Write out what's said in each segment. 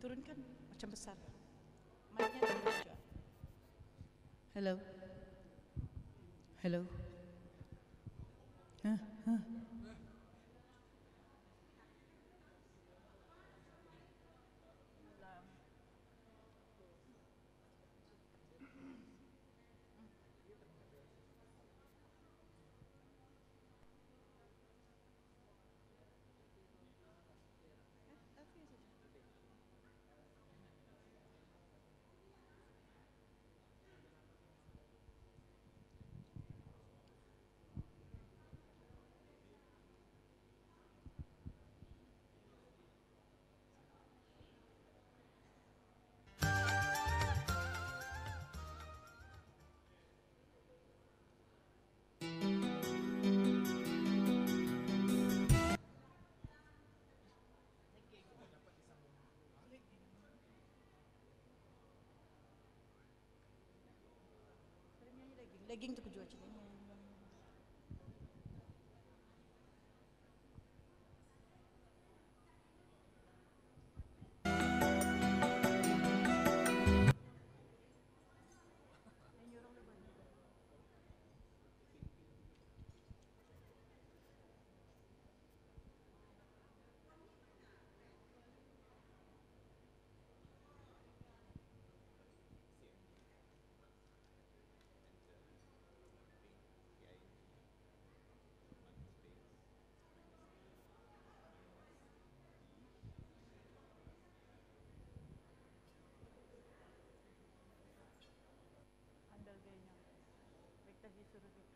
Turunkan macam besar. Mic-nya turun juga. Hello. Hello. Hah? Hah? Legging tu kejual macam ni. Andal gayanya. Baik tadi suruh dia.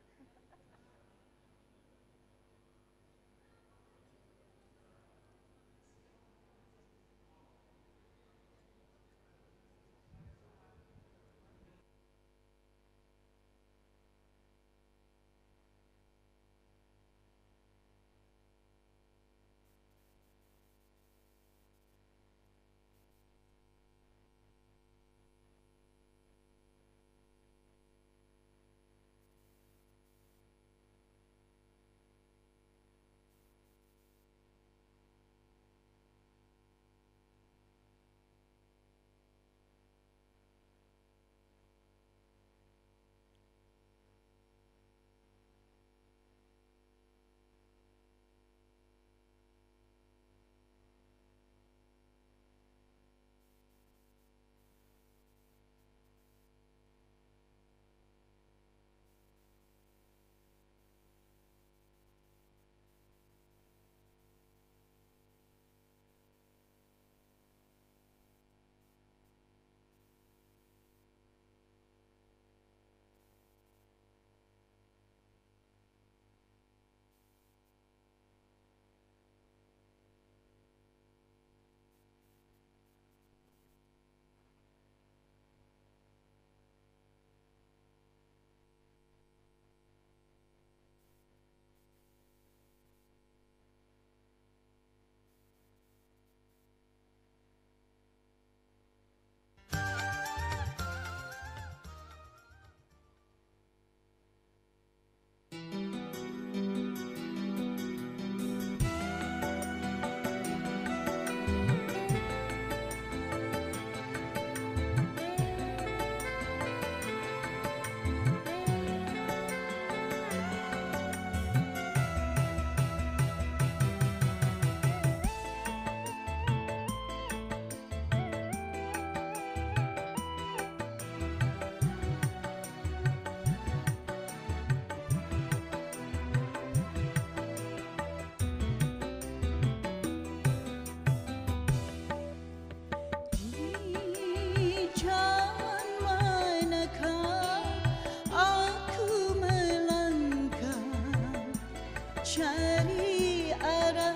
Cari arah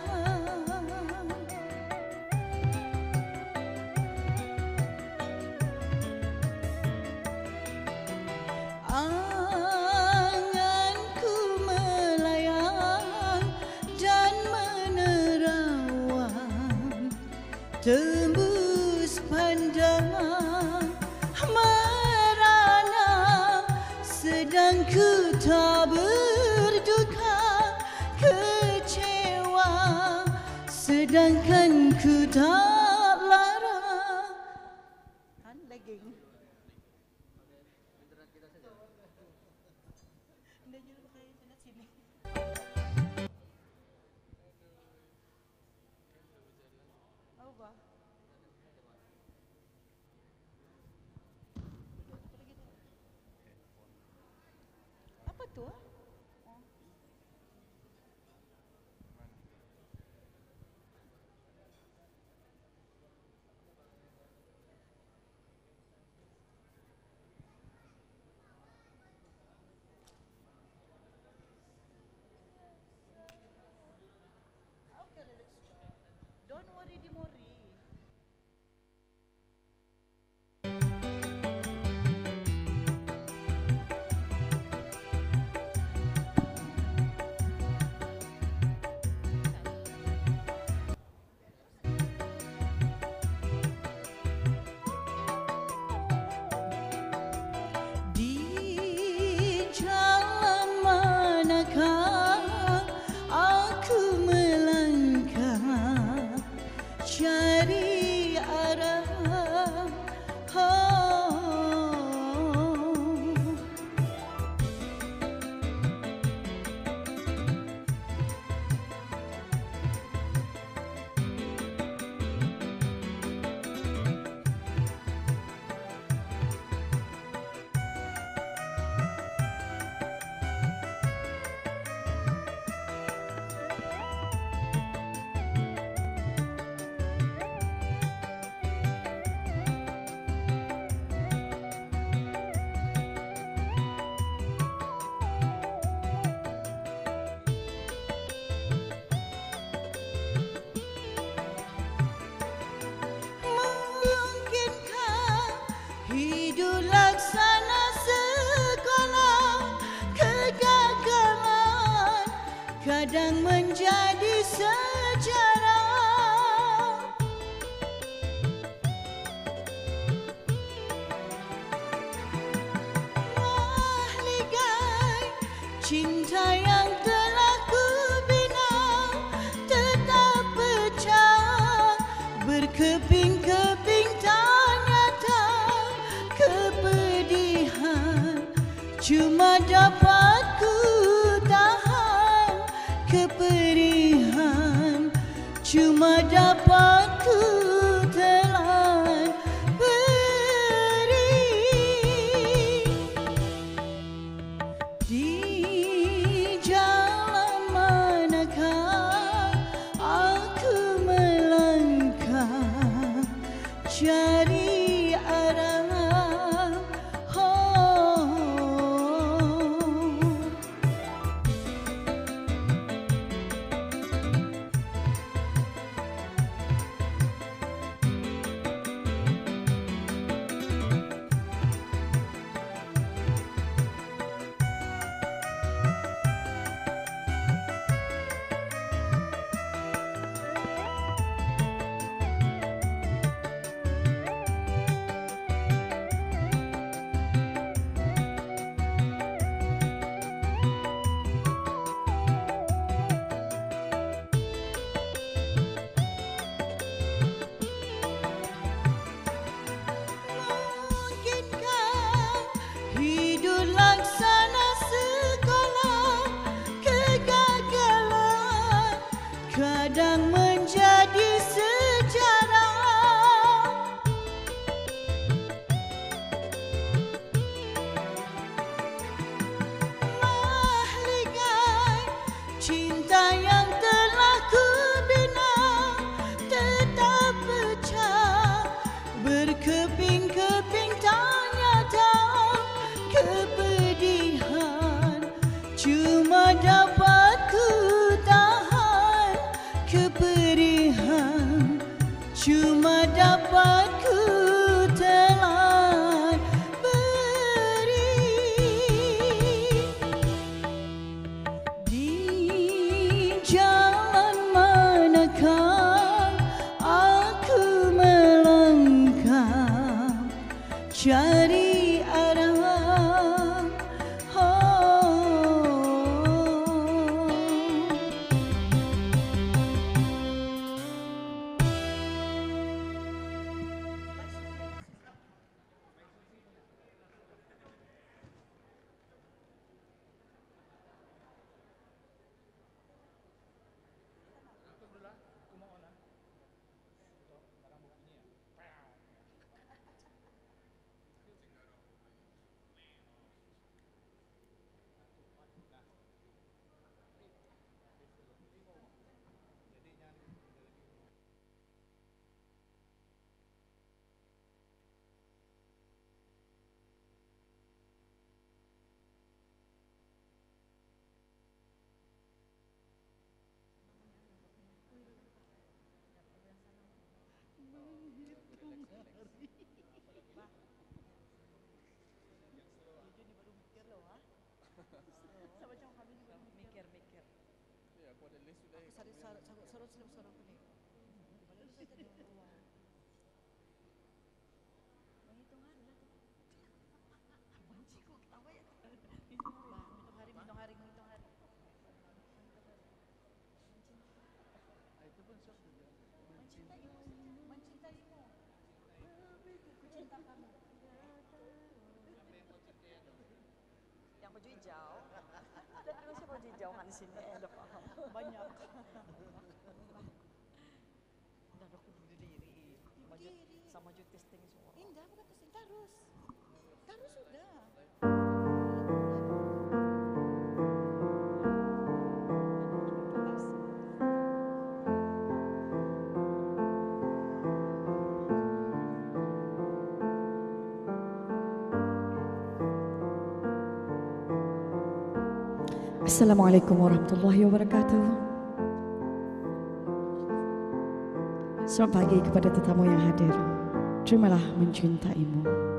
anganku melayang dan menerawang tembus pandangan merana sedang ku tak berduka kecewa sedangkan ku tak lara jogging. Hindi nyo na kayo sila sini. Apa ba? Apa tuh? Oh. Okay, let's try. Don't worry, Dimori. Di jalan manakah aku melangkah cari arah mungkinkah hidup laksana sekolah kegagalan kadang menjadi sejarah. Mahligai cinta yang telah kubina tetap pecah berkeping-keping tak nyata kepedihan cuma dapat ku tahan kepedihan cuma dapat ku telan beri di jalan manakah aku melangkah cari arah mungkinkah hidup laksana sekolah kegagalan kadang menjadi sejarah. Mahligai cinta yang telah kubina tetap pecah berkeping-keping tak nyata kepedihan cuma dapat ku tahan kepedihan cuma dapat ku telan beri di jalan manakah aku melangkah cari arah macam kami juga Mikir. Ya, aku ada list sudah. Aku sorot ni. Padahal saya tadi uang. Menghitung hari lah tu. Benci kok ketawa ya. Menghitung hari. Itu pun sok juga. Mencintaimu. Ku cinta kamu. Yang baju hijau. Dan kenapa baju hijau kan di sini? Ada paham. banyak. Udah aku bunuh diri. Sama baju testing semua. Indah bukan testing tarus. Tarus sudah. Assalamualaikum warahmatullahi wabarakatuh. Selamat pagi kepada tetamu yang hadir. Terimalah mencintaimu.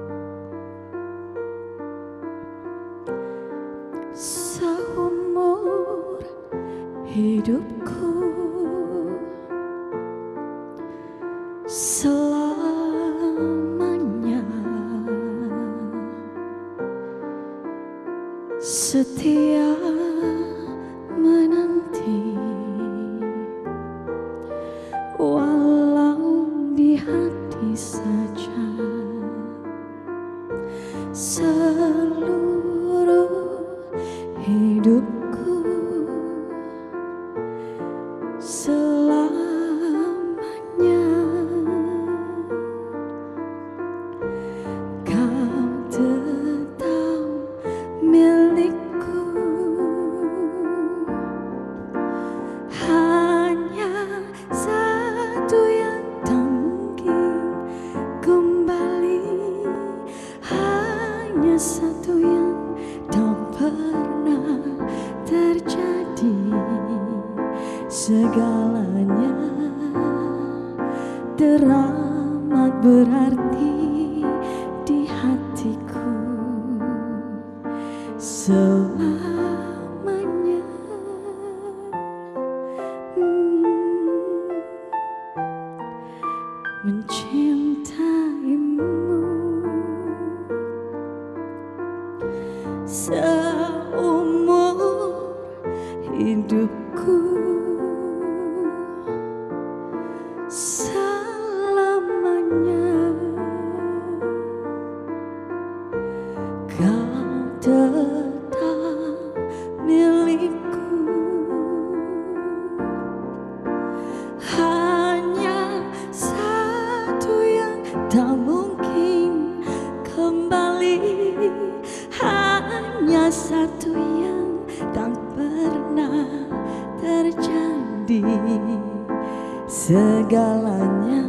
Seumur hidupku selamanya setia menanti, walau di hati saja. Seluruh hidupku selamanya kau tetap milikku. Hanya satu yang tak mungkin kembali, hanya satu yang tak pernah terjadi. Segalanya teramat berarti di hatiku selamanya. Mencintaimu seumur hidupku selamanya. Kau tetap milikku. Hanya satu yang tak mungkin kembali, hanya satu yang tak pernah terjadi. Segalanya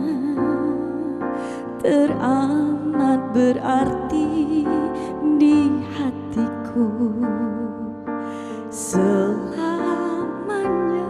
teramat berarti di hatiku selamanya.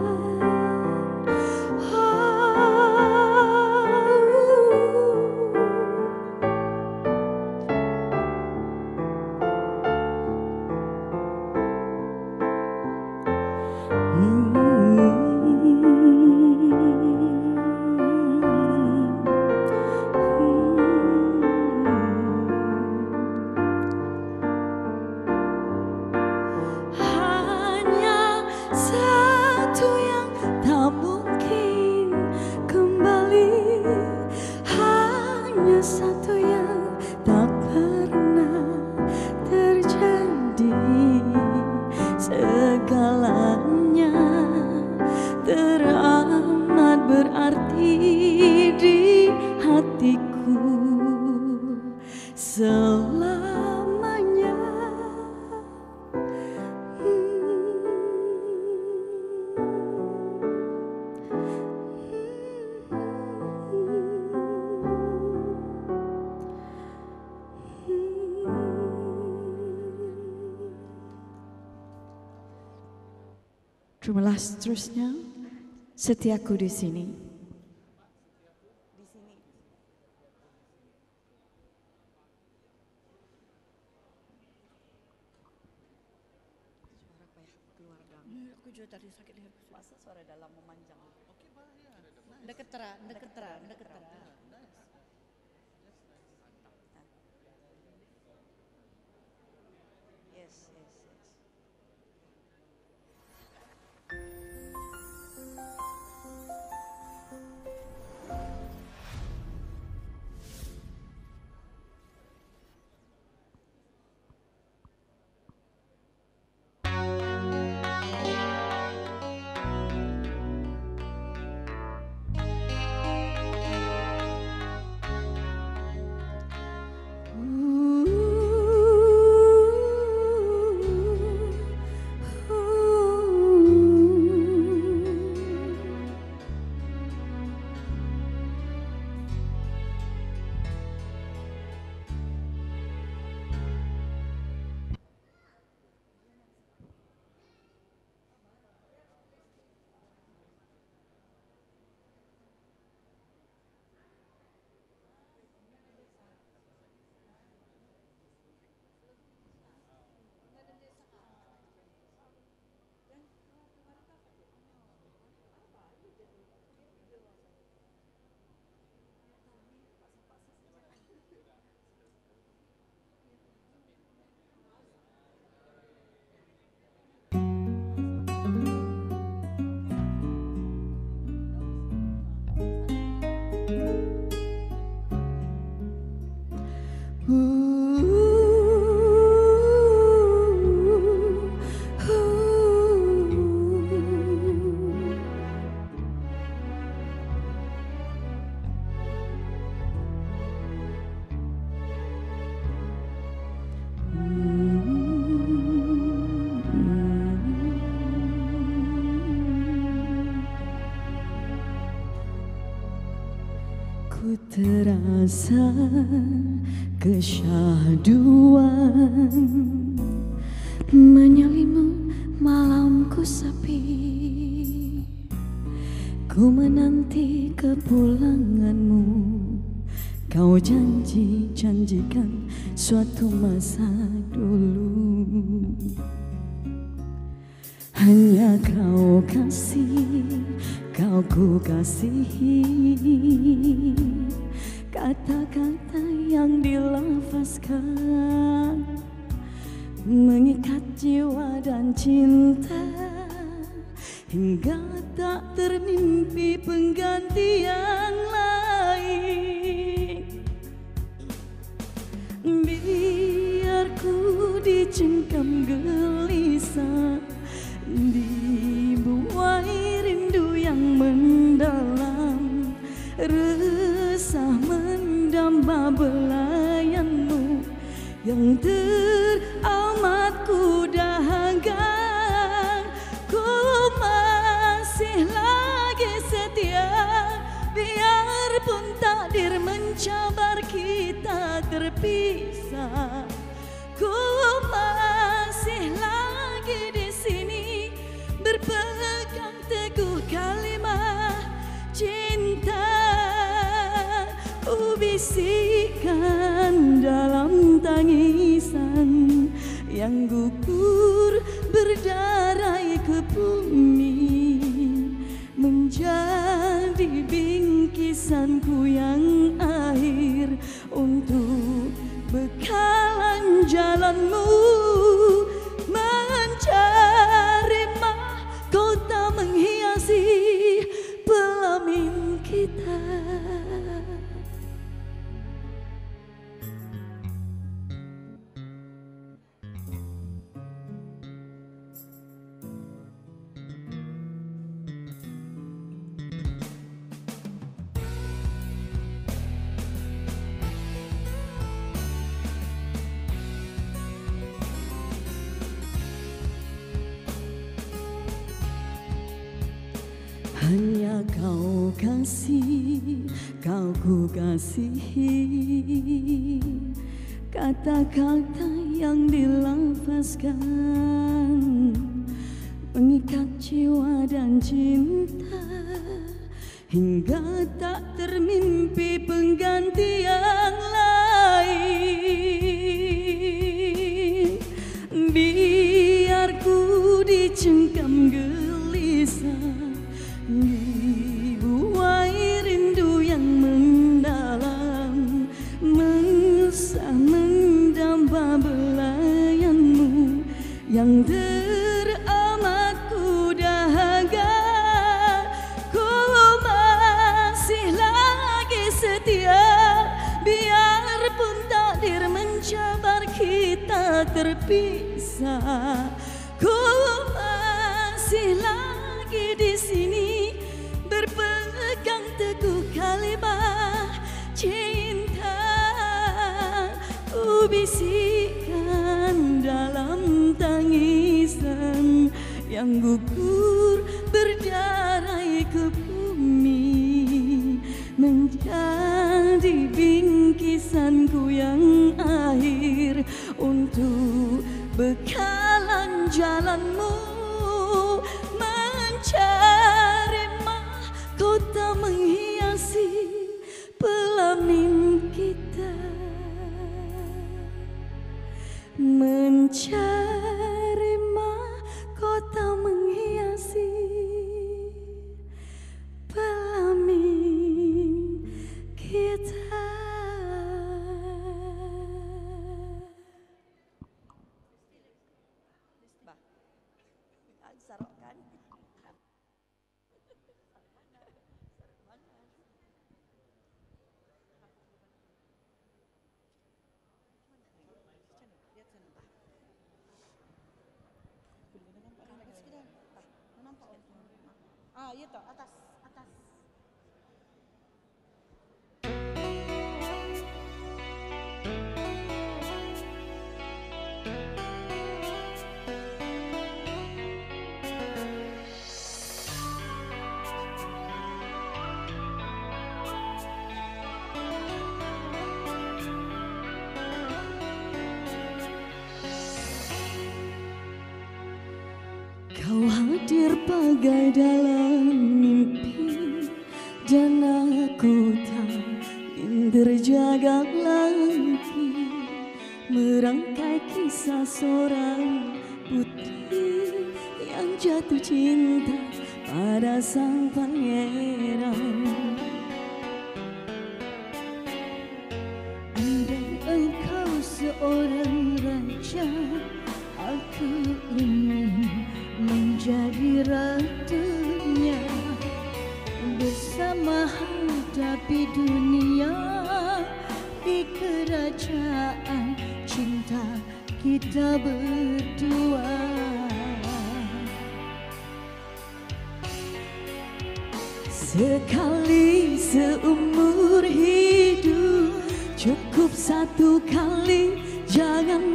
Hanya satu yang tak mungkin kembali, hanya satu yang tak pernah terjadi. Segalanya teramat berarti di hatiku selamanya. Terimalah seterusnya, setiaku di sini. Di sini. Suara apa Aku juga tadi sakit leher. Masa suara dalam memanjang. Okay ba? Yeah. Nice. Ndeketera. Nice. Yes. Ku terasa kesyahduan menyelimuti malamku sepi. Ku menanti kepulanganmu. Kau janjikan suatu masa dulu. Hanya kau kasih, kau ku kasihi. Kata-kata yang dilafazkan mengikat jiwa dan cinta, hingga tak termimpi pengganti yang lain. Biar ku dicengkam gelisah, dibuai rindu yang mendalam, resah mendamba belayanmu yang teramat ku dahaga. Ku masih lagi setia, biarpun takdir mencabar kita terpisah. Ku masih lagi di sini berpegang teguh kalimat cinta. Ku bisikkan dalam tangisan yang gugur berdarai ke bumi, menjadi bingkisanku yang akhir untuk bekalan jalanmu mencari mahkota menghiasi pelamin kita. Hanya kau kasih, kau ku kasihi. Kata-kata yang dilafazkan mengikat jiwa dan cinta, hingga tak termimpi pengganti yang lain. Biar ku dicengkam terpisah. Ku masih lagi di sini berpegang teguh kalimat cinta. Ku bisikkan dalam tangisan yang gugur berdarai ke bumi, menjadi bingkisanku yang akhir untuk bekalan jalanmu, mencari mahkota menghiasi pelamin kita, mencari mahkota menghiasi pelamin kita. Sarokkan. Ah, iya toh, atas, atas. Kau hadir bagai dalam mimpi, dan aku tak ingin terjaga lagi, merangkai kisah seorang putri yang jatuh cinta pada sang pangeran. Andai engkau seorang raja, aku ingin menjadi ratunya, bersama hadapi dunia di kerajaan cinta kita berdua. Sekali seumur hidup, cukup satu kali, jangan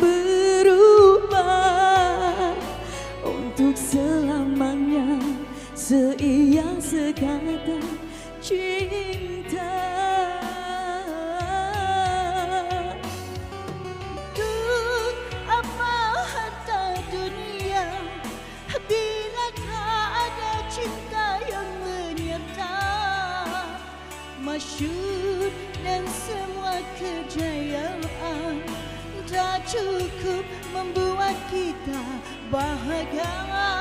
berubah. Untuk selamanya seia sekata cinta. Untuk apa harta dunia bila tak ada cinta yang menyertai, masyhur dan semua kejayaan tak cukup membuat kita bahagia.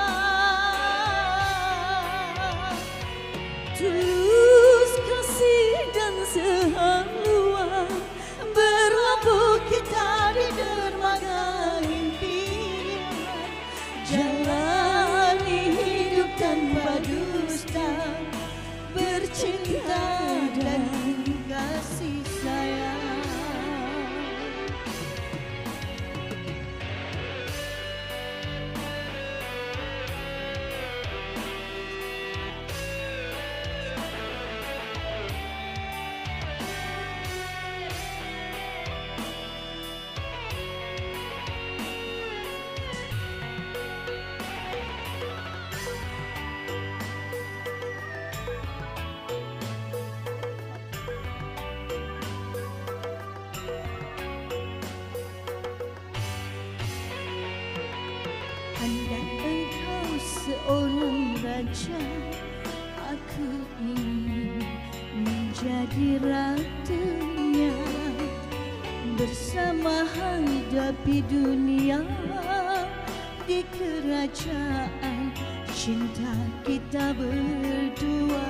Tulus kasih dan sehaluan berlabuh kita di dermaga impian, jalani hidup tanpa dusta, bercinta dan kasih sayang. Andai engkau seorang raja, aku ingin menjadi ratunya, bersama hadapi dunia di kerajaan cinta kita berdua.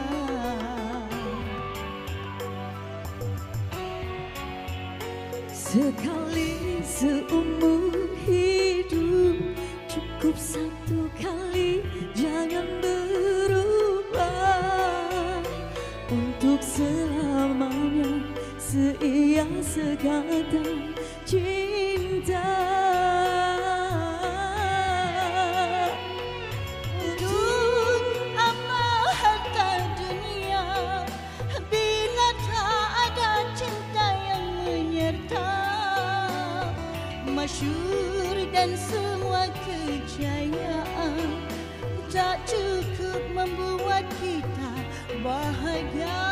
Sekali seumur hidup, cukup satu kali, jangan berubah. Untuk selamanya seia sekata cinta. masyhur dan semua kejayaan tak cukup membuat kita bahagia.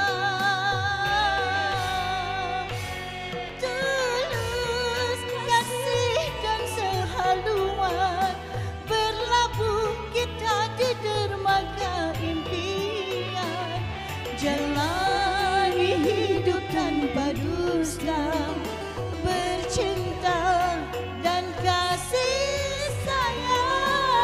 Tulus kasih dan sehaluan berlabuh kita di dermaga impian, jalani hidup tanpa dusta, bercinta dan kasih sayang.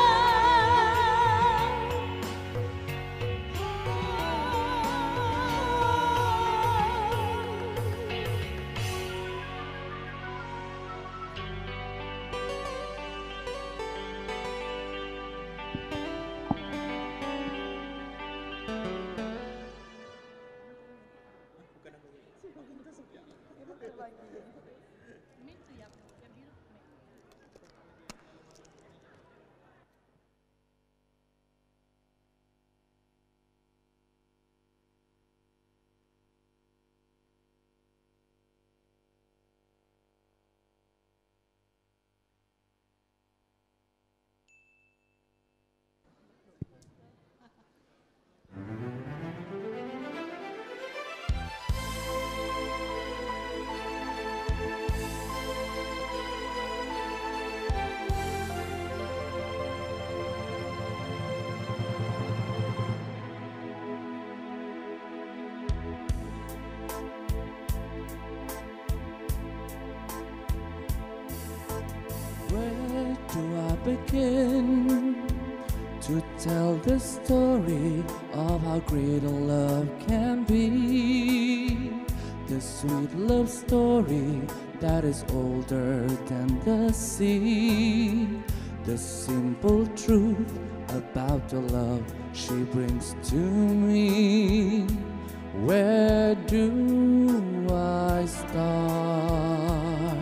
Where do I begin to tell the story of how great a love can be? The sweet love story that is older than the sea. The simple truth about the love she brings to me. Where do I start?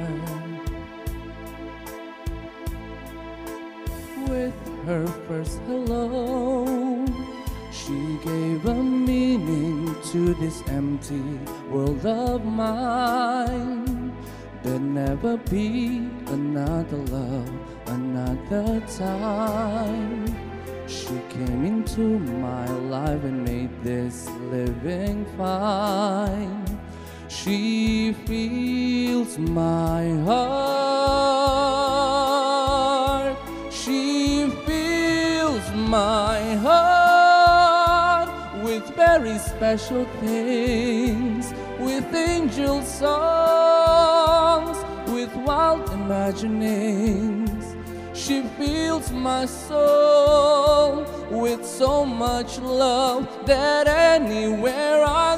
With her first hello, she gave a meaning to this empty world of mine. There'll never be another love, another time. She came into my life and made this living fine. She fills my heart. She fills my heart with very special things, with angel songs, with wild imaginings. She fills my soul with so much love that anywhere I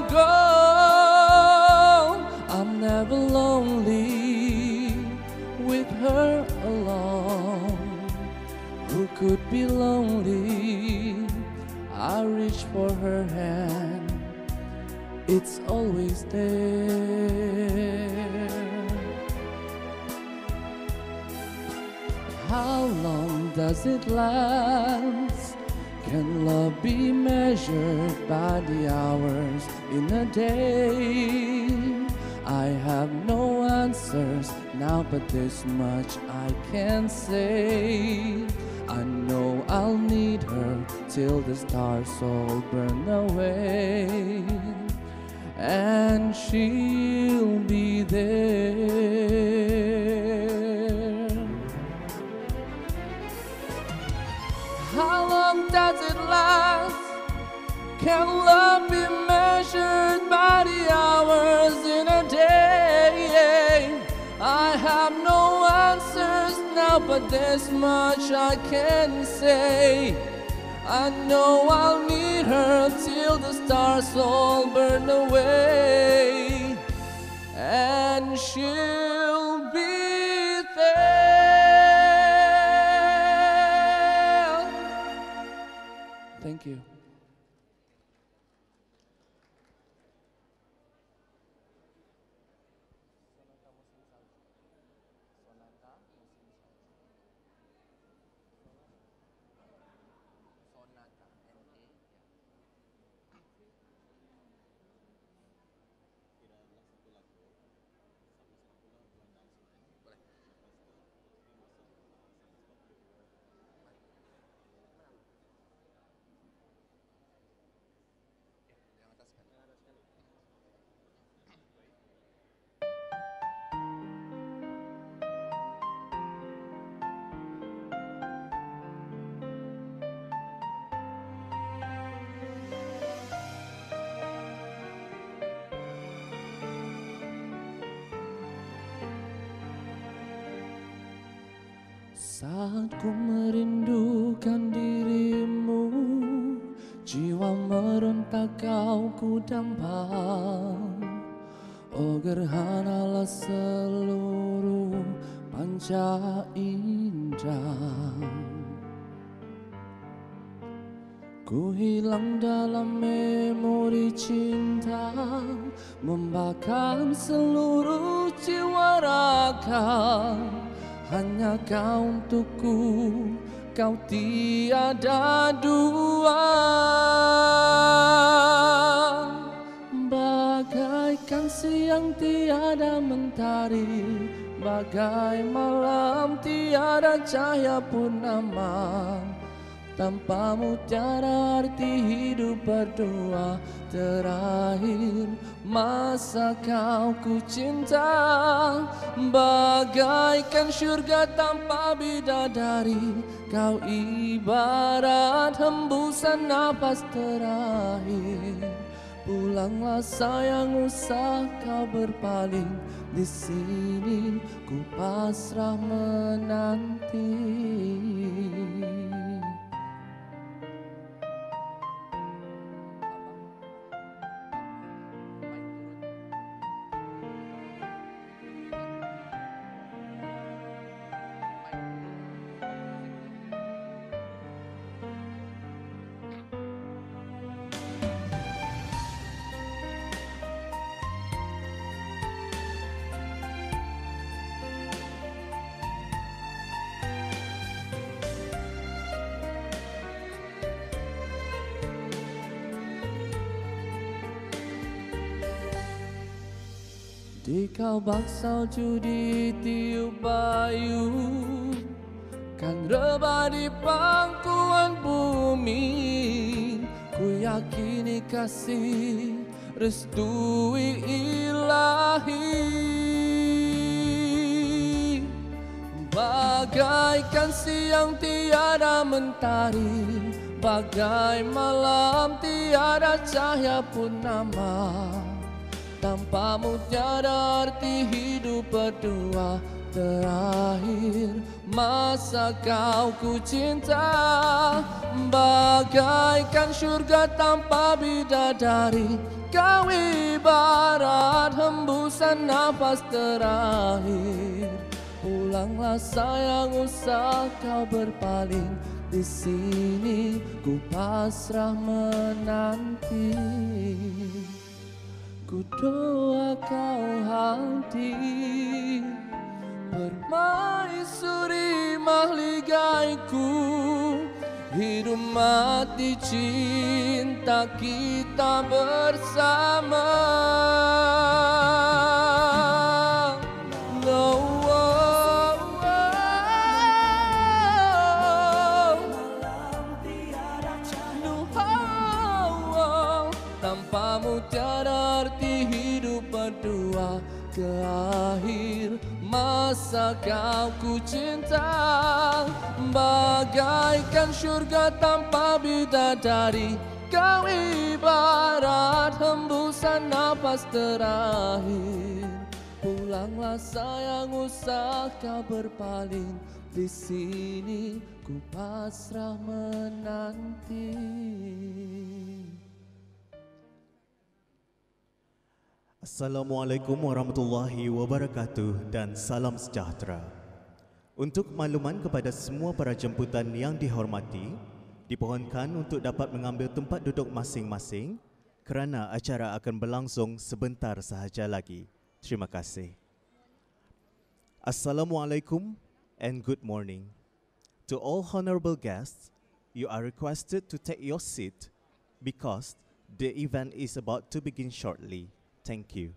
go, I'm never lonely with her alone. Who could be lonely? I reach for her hand, it's always there. How long does it last? Can love be measured by the hours in a day? I have no answers now, but this much I can say. I know I'll need her till the stars all burn away, and she'll be there. How long does it last? Can love be measured by the hours in a day? I have no answers now, but this much I can say. I know I'll need her till the stars all burn away, and she'll be there. Thank you. Saat ku merindukan dirimu, jiwa meronta kau ku dampak. Oh gerhanalah seluruh panca indah. Ku hilang dalam memori cinta, membakar seluruh jiwa raga. Hanya kau untukku, kau tiada dua. Bagaikan siang tiada mentari, bagai malam tiada cahaya purnama. Tanpamu tiada arti hidup berdua. Terakhir masa kau ku cinta, bagaikan syurga tanpa bidadari. Kau ibarat hembusan nafas terakhir. Pulanglah sayang, usah kau berpaling. Di sini ku pasrah menanti. Di kabak salju di tiup bayu, kan rebah di pangkuan bumi. Ku yakini kasih restui ilahi. Bagaikan siang tiada mentari, bagai malam tiada cahaya purnama. Tanpamu tiada arti hidup berdua. Terakhir masa kau ku cinta, bagaikan syurga tanpa bidadari. Kau ibarat hembusan nafas terakhir. Pulanglah sayang, usah kau berpaling. Di sini ku pasrah menanti. Ku doa kau hadir, permaisuri mahligaiku. Hidup mati cinta kita bersama. Tanpamu tiada arti hidup berdua. Ke akhir masa kau ku cinta, bagaikan syurga tanpa bidadari. Kau ibarat hembusan nafas terakhir. Pulanglah sayang, usah kau berpaling. Di sini ku pasrah menanti. Assalamualaikum warahmatullahi wabarakatuh dan salam sejahtera. Untuk makluman kepada semua para jemputan yang dihormati, dipohonkan untuk dapat mengambil tempat duduk masing-masing kerana acara akan berlangsung sebentar sahaja lagi. Terima kasih. Assalamualaikum and good morning. To all honorable guests, you are requested to take your seat because the event is about to begin shortly. Thank you.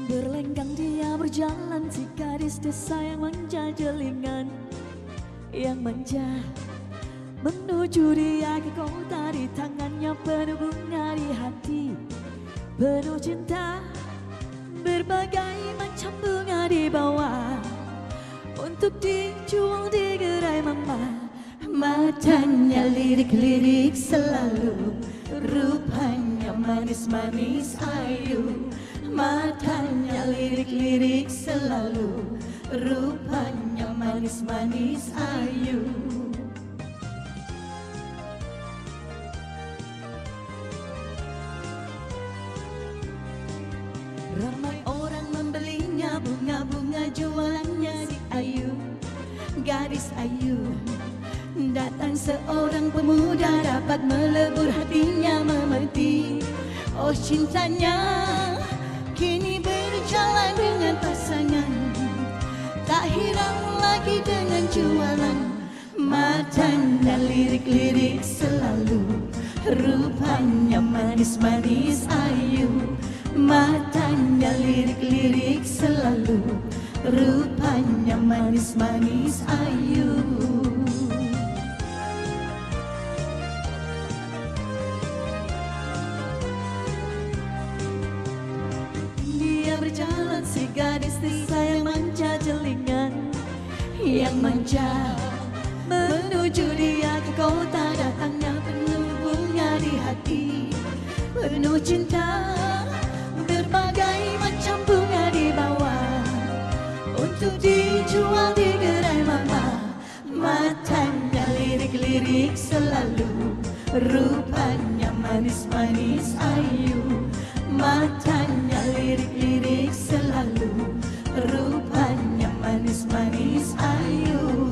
Berlenggang dia berjalan si gadis desa yang manja jelingan, yang manja menuju dia ke kota, di tangannya penuh bunga, di hati penuh cinta. Berbagai macam bunga dibawa untuk dijual di gerai mama. Matanya lirik-lirik selalu, rupanya manis-manis ayu. Matanya lirik-lirik selalu, rupanya manis-manis ayu. Ramai orang membelinya, bunga-bunga jualannya si Ayu, gadis Ayu. Datang seorang pemuda dapat melebur hatinya memerti. Oh cintanya kini berjalan dengan pasangan, tak hirau lagi dengan jualan. Matanya lirik-lirik selalu, rupanya manis-manis ayu. Matanya lirik-lirik selalu, rupanya manis-manis ayu. Dia berjalan si gadis desa yang manja jelingan, yang manja menuju dia ke kota. Datangnya penuh bunga di hati, penuh cinta. Berbagai macam bunga dibawa untuk dijual di gerai mama. Matanya lirik-lirik selalu, rupanya manis-manis ayu. Matanya lirik-lirik selalu, rupanya manis-manis ayu.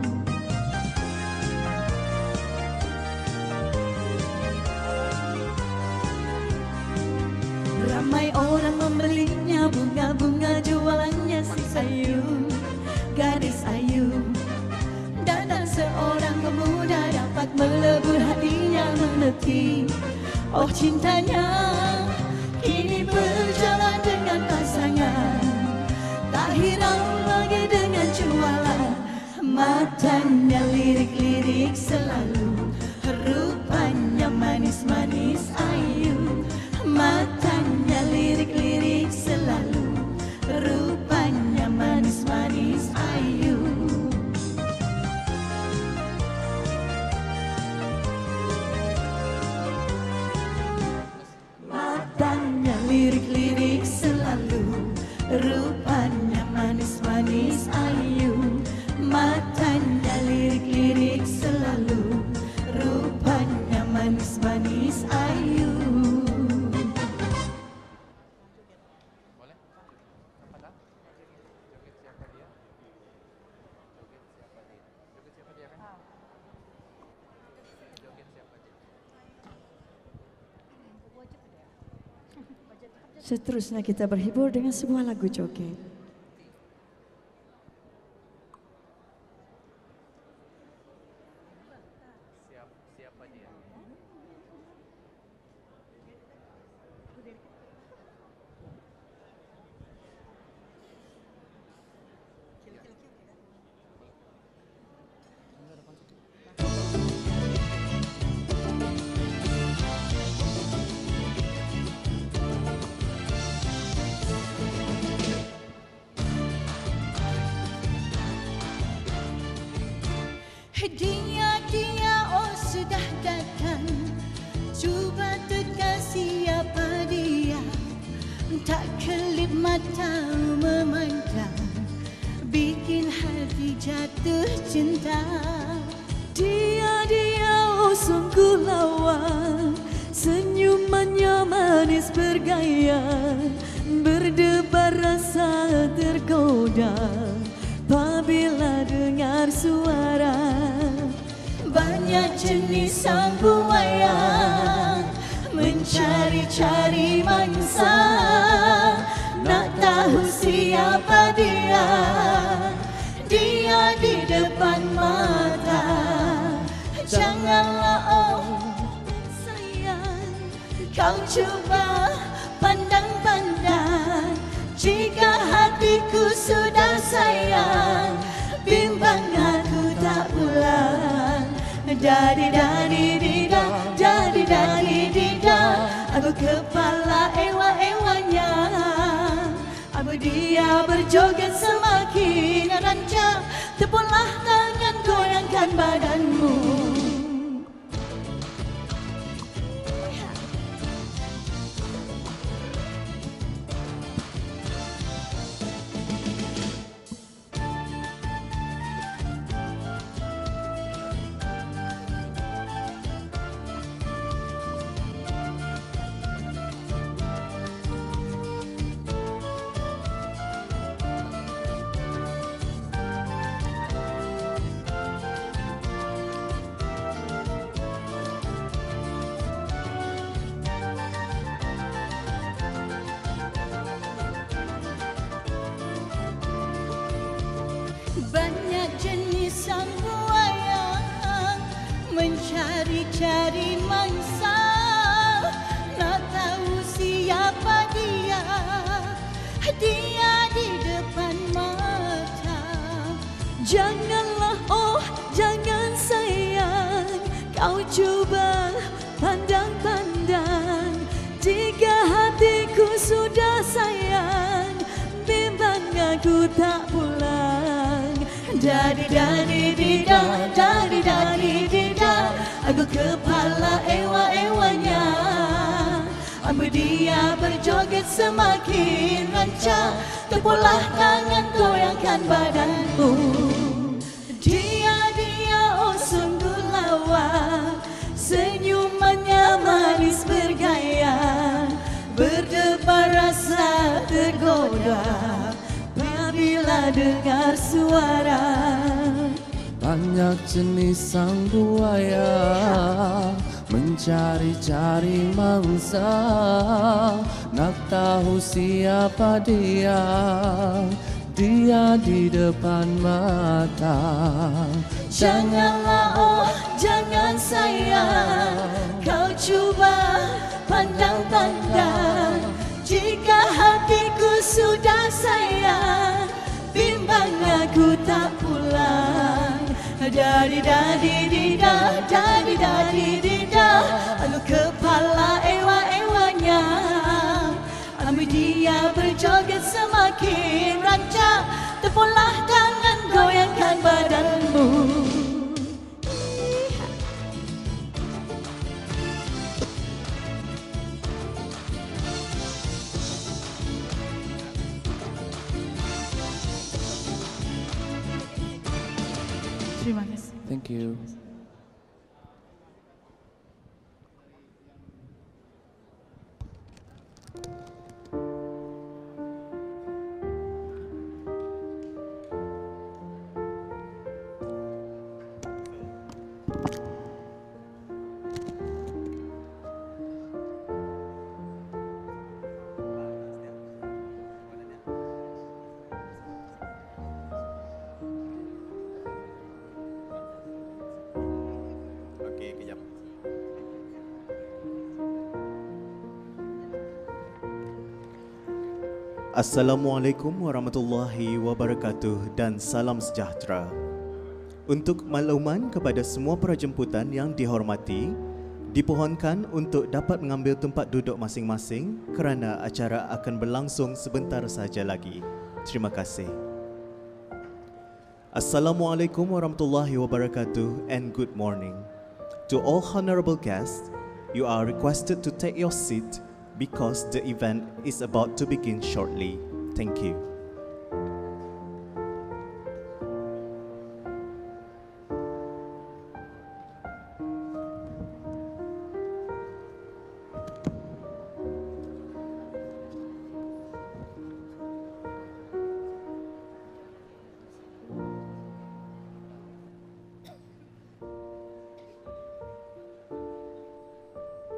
Ramai orang membelinya, bunga-bunga jualannya si Ayu, gadis Ayu. Datang seorang pemuda dapat melebur hatinya mengerti. Oh cintanya kini berjalan dengan pasangan, tak hirau lagi dengan jualan. Matanya lirik-lirik selalu, rupanya manis-manis ayu. Matanya lirik-lirik selalu, rupanya manis-manis ayu. Matanya lirik-lirik selalu, rupanya manis-manis ayu. Matanya lirik-lirik selalu, rupanya manis-manis ayu. Seterusnya kita berhibur dengan sebuah lagu joget. Siapa dia? Dia oh sudah datang, cuba teka siapa dia. Tak kelip mata memandang, bikin hati jatuh cinta. Dia oh sungguh lawan, senyumannya manis bergaya, berdebar rasa tergoda apabila dengar suara. Banyak jenis sang buaya mencari-cari mangsa, nak tahu siapa dia. Dia di depan mata, janganlah oh sayang, kau coba pandang-pandang. Jika hatiku sudah sayang, bimbang aku tak pulang. Dari-dari-dida, dari-dari-dida, aku kepala ewa-ewanya. Aku dia berjoget semakin rancak, tepulah tangan goyangkan badanmu. Banyak jenis sang buaya mencari-cari mangsa, nak tahu siapa dia, dia di depan mata. Janganlah, oh jangan sayang, kau cuba pandang-pandang. Jika hatiku sudah sayang, bimbang aku tak pulang. Dari-dari-dida, dari-dari-dida, aku kepala ewa-ewanya. Ambil dia berjoget semakin rancak, tepulah tangan goyangkan badanmu. Dia oh sungguh lawa, senyumannya manis bergaya, berdebar rasa tergoda bila dengar suara. Banyak jenis sang buaya mencari-cari mangsa, nak tahu siapa dia, dia di depan mata. Janganlah, oh jangan sayang, kau cuba pandang-pandang. Jika hatiku sudah sayang, bimbang aku tak pulang. Dari-dari-dida, dari-dari-dida, aku kepala ewa-ewanya. Ambil dia berjoget semakin rancak, tepulah tangan goyangkan badanmu. Terima kasih. Thank you. Okey, kejap. Assalamualaikum warahmatullahi wabarakatuh dan salam sejahtera. Untuk makluman kepada semua perajemputan yang dihormati, dipohonkan untuk dapat mengambil tempat duduk masing-masing kerana acara akan berlangsung sebentar saja lagi. Terima kasih. Assalamualaikum warahmatullahi wabarakatuh and good morning. To all honorable guests, you are requested to take your seat because the event is about to begin shortly. Thank you.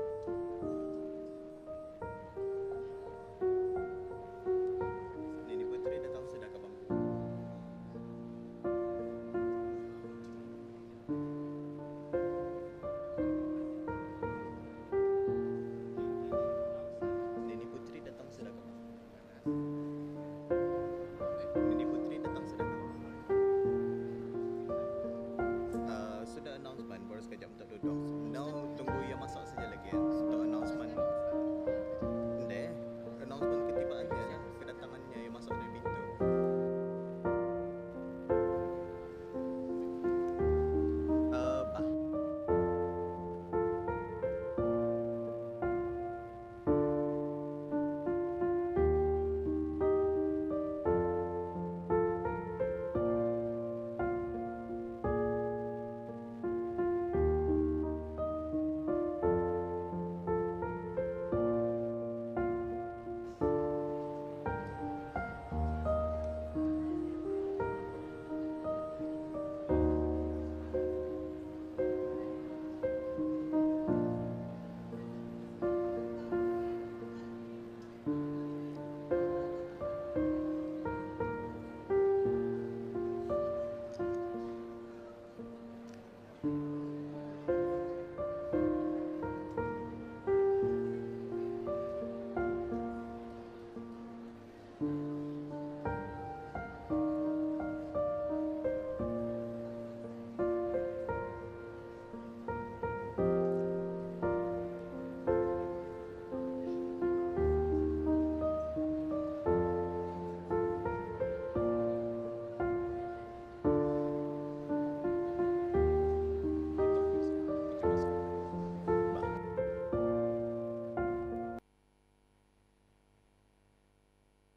Ini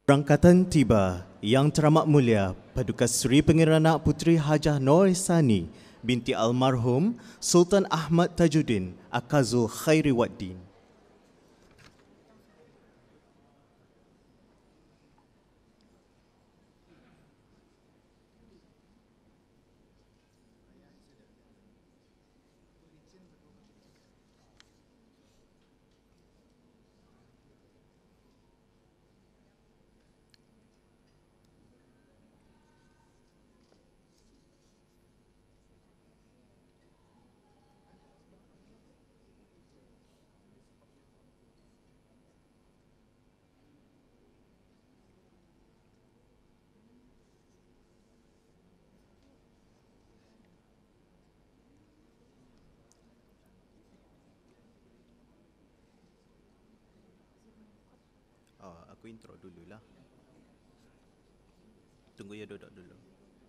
Berangkatan tiba Yang Teramat Mulia Paduka Seri Pangeran Anak Puteri Hajah Nur Ihsani binti almarhum Sultan Ahmad Tajuddin Akazul Khairi Waddin. Aku intro dululah. Tunggu ya duduk dulu.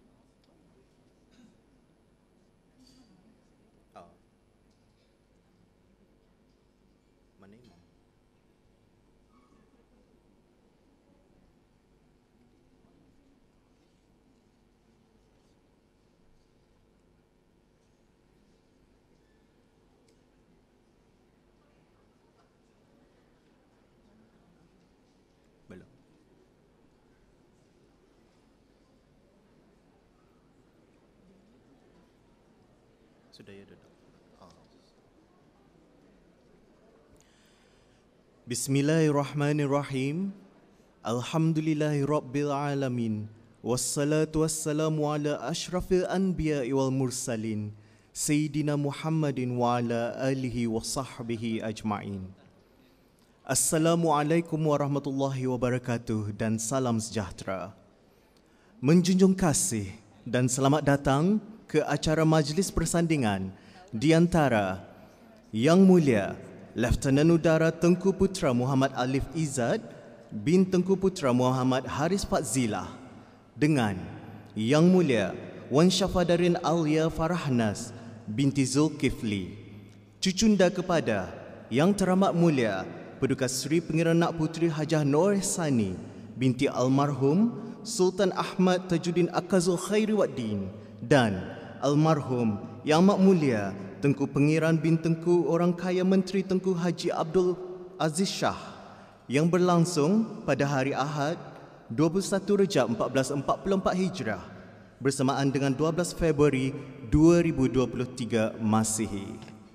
Mana imam? Belum. Sudah ya duduk. Bismillahirrahmanirrahim. Alhamdulillahirabbil alamin. Wassalatu wassalamu ala asyrafil anbiya'i wal mursalin. Sayyidina Muhammadin wa ala alihi wa sahbihi ajma'in. Assalamualaikum warahmatullahi wabarakatuh dan salam sejahtera. Menjunjung kasih dan selamat datang ke acara majlis persandingan di antara Yang Mulia Lieutenant Udara Tengku Putra Muhammad Alif Izzat bin Tengku Putra Muhammad Haris Fadzilah dengan Yang Mulia Wan Syafadarin Alia Farahnas binti Zulkifli, cucunda kepada Yang Teramat Mulia Paduka Seri Pangeran Anak Puteri Hajah Nur Ihsani binti almarhum Sultan Ahmad Tajuddin Akazul Khairi Waddin dan almarhum Yang Amat Mulia Tengku Pengiran bin Tengku Orang Kaya Menteri Tengku Haji Abdul Aziz Shah yang berlangsung pada hari Ahad 21 Rejab 1444 Hijrah bersamaan dengan 12 Februari 2023 Masihi.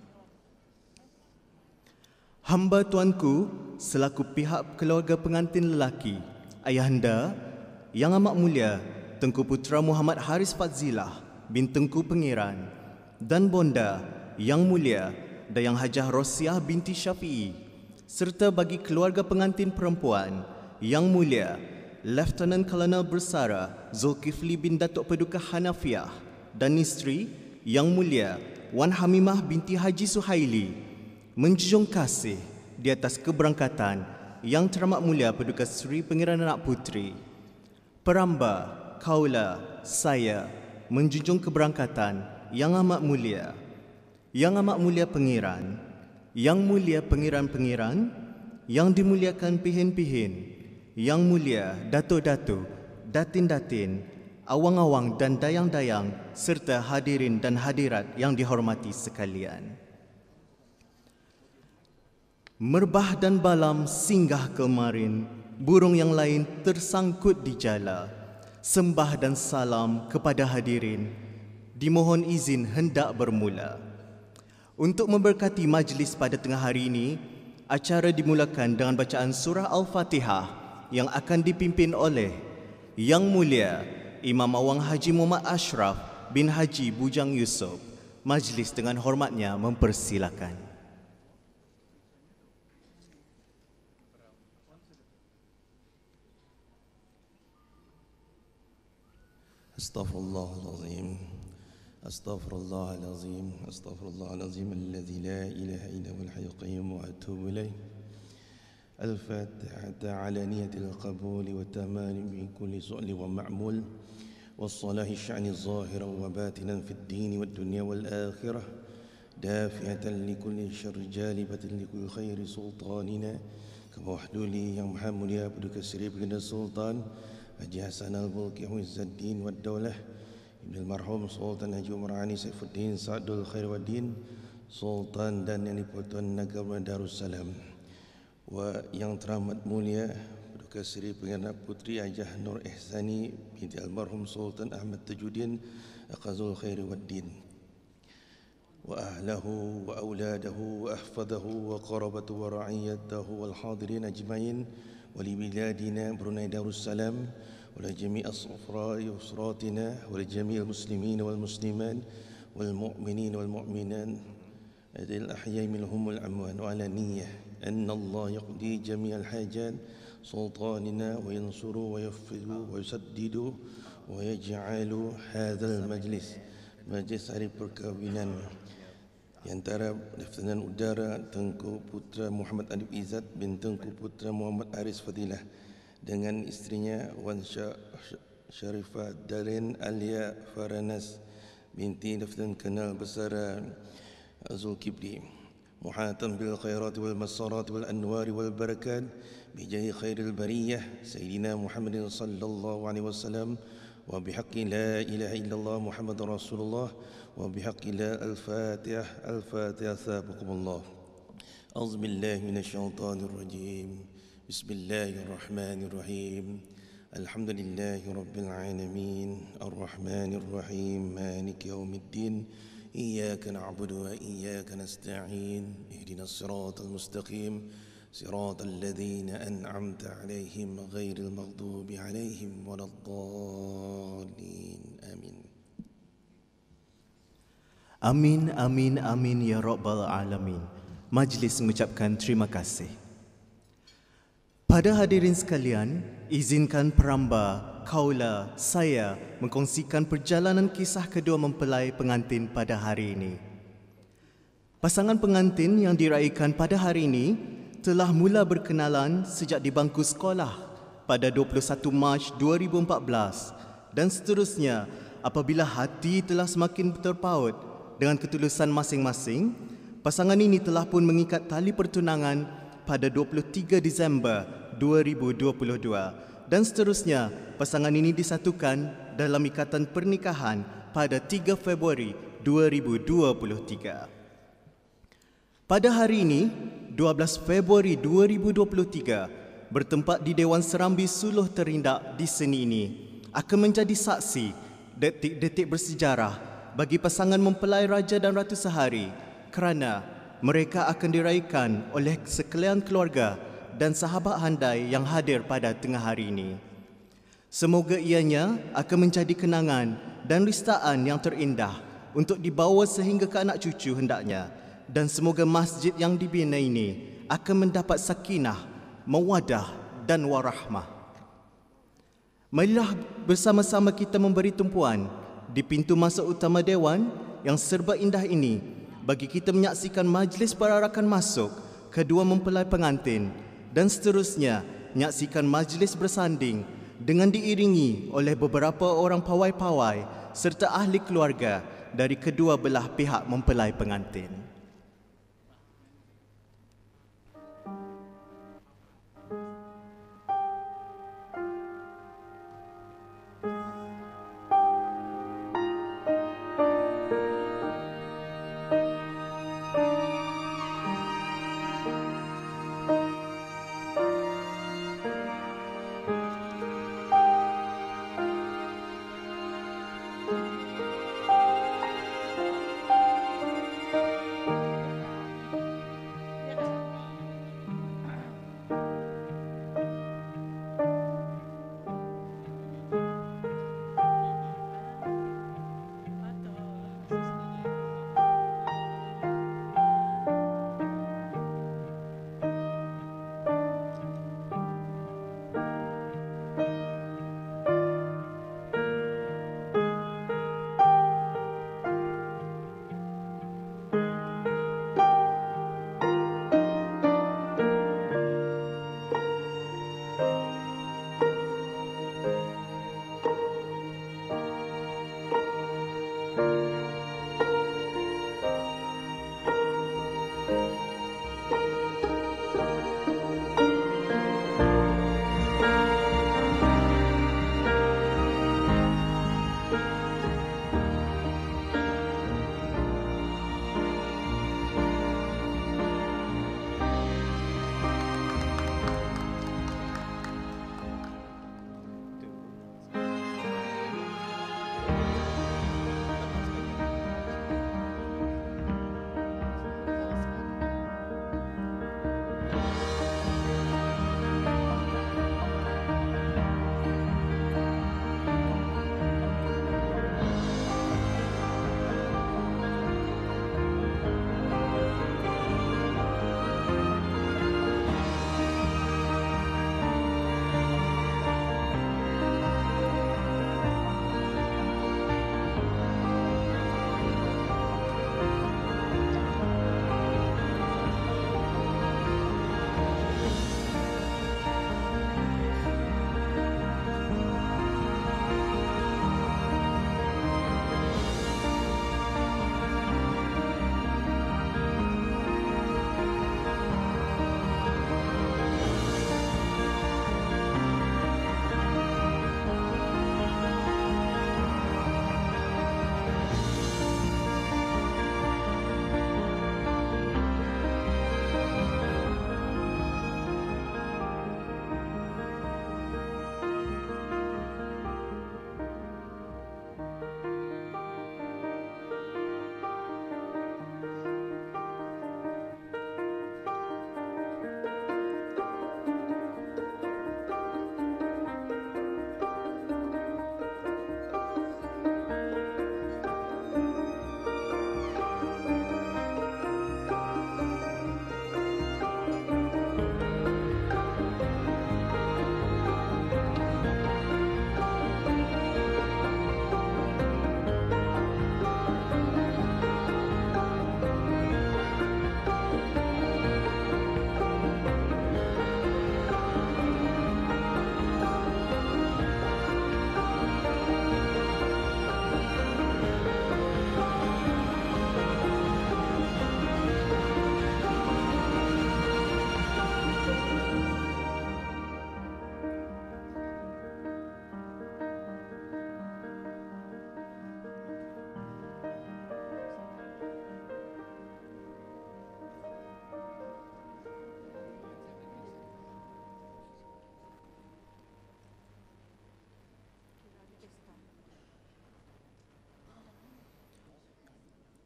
Hamba tuanku selaku pihak keluarga pengantin lelaki, Ayahanda Yang Amat Mulia Tengku Putra Muhammad Haris Fadzilah bin Tengku Pengiran dan Bonda Yang Mulia Dayang Hajah Rosiah binti Syafi'i, serta bagi keluarga pengantin perempuan Yang Mulia Lieutenant Colonel Bersara Zulkifli bin Datuk Paduka Hanafiah dan isteri Yang Mulia Wan Hamimah binti Haji Suhaili, menjunjung kasih di atas keberangkatan Yang Teramat Mulia Paduka Seri Pangeran Anak Puteri. Peramba, kaula, saya menjunjung keberangkatan Yang Amat Mulia, Yang Amat Mulia Pengiran, Yang Mulia Pengiran-pengiran, Yang dimuliakan pihin-pihin, Yang Mulia Datuk-datuk, datin-datin, awang-awang dan dayang-dayang, serta hadirin dan hadirat yang dihormati sekalian. Merbah dan balam singgah kemarin, burung yang lain tersangkut di jala. Sembah dan salam kepada hadirin. Dimohon izin hendak bermula. Untuk memberkati majlis pada tengah hari ini, acara dimulakan dengan bacaan surah Al-Fatihah yang akan dipimpin oleh Yang Mulia Imam Awang Haji Muhammad Ashraf bin Haji Bujang Yusof. Majlis dengan hormatnya mempersilakan. Astaghfirullahalazim. Astaghfirullahalazim. Astaghfirullahalazim alladzi la ilaha illa huwal hayyul qayyum wa atubu ilayh. الفاتحة على نية القبول والتمام من كل سؤل ومعمول والصلاح الشأن ظاهرا وباطنا في الدين والدنيا والآخرة دافعة لكل شر جالبة لكل خير سلطاننا Kewahduli Yang Maha Mulia Paduka Seri Baginda Sultan Haji Hasan Al-Mulki Izzuddin Wad Daulah Ibn Al-Marhum Sultan Haji Umar Ani Saifuddin Sa'dul Khairwaddin Sultan dan Yang di-Pertuan Negara Darussalam. Yang teramat mulia Paduka Seri Pengarah Putri Hajah Nur Ihsani binti Almarhum Sultan Ahmad Tajuddin Aqazul Khairwaddin وأهله وأولاده وأحفظه وقربته ورعيته والحاضرين أجمعين ولبلادنا بروناي دارالسلام ولجميع أسراتنا ولجميع المسلمين والمسلمات والمؤمنين والمؤمنات الأحياء منهم والأموات وعلى نية أن الله يقضي جميع الحاجات سلطاننا وينصر ويفض ويسدد ويجعل هذا المجلس مجلس hari perkahwinan di antara Leftenan Udara Tengku Putra Muhammad Adib Izzat bin Tengku Putra Muhammad Aris Fadilah dengan istrinya Wan Sharifah Darin Alia Faranas binti Leftenan Kenal Besar Zulkifli muhatan bil khairat wal masarat wal anwar wal barakat bijahi khairil bariyah Sayyidina Muhammadin sallallahu alaihi wasallam wa bihaqqi la ilaha illallah Muhammadur Rasulullah wa bihaqqi la al-Fatihah sabaqakumullah. A'udzu billahi minasyaitonir rajim. Bismillahir rahmanir rahim. Alhamdulillahi rabbil alamin. Arrahmanir rahim. Maliki yaumiddin. Iyyaka na'budu wa iyyaka nasta'in. Ihdinas siratal mustaqim. صراط الذين أنعمت عليهم غير المغضوب عليهم ولا الضالين آمين. Amin, amin, amin ya Rabbal Alamin. Majlis mengucapkan terima kasih. Pada hadirin sekalian, izinkan peramba, kaula, saya mengkongsikan perjalanan kisah kedua mempelai pengantin pada hari ini. Pasangan pengantin yang diraikan pada hari ini telah mula berkenalan sejak di bangku sekolah pada 21 Mac 2014 dan seterusnya apabila hati telah semakin terpaut dengan ketulusan masing-masing, pasangan ini telah pun mengikat tali pertunangan pada 23 Disember 2022 dan seterusnya pasangan ini disatukan dalam ikatan pernikahan pada 3 Februari 2023. Pada hari ini, 12 Februari 2023, bertempat di Dewan Serambi Suluh Terindak di Seni ini, akan menjadi saksi detik-detik bersejarah bagi pasangan mempelai Raja dan Ratu Sehari kerana mereka akan diraikan oleh sekalian keluarga dan sahabat handai yang hadir pada tengah hari ini. Semoga ianya akan menjadi kenangan dan ristaan yang terindah untuk dibawa sehingga ke anak cucu hendaknya. Dan semoga masjid yang dibina ini akan mendapat sakinah, mawadah dan warahmah. Marilah bersama-sama kita memberi tumpuan di pintu masuk utama Dewan yang serba indah ini bagi kita menyaksikan majlis perarakan masuk kedua mempelai pengantin dan seterusnya menyaksikan majlis bersanding dengan diiringi oleh beberapa orang pawai-pawai serta ahli keluarga dari kedua belah pihak mempelai pengantin.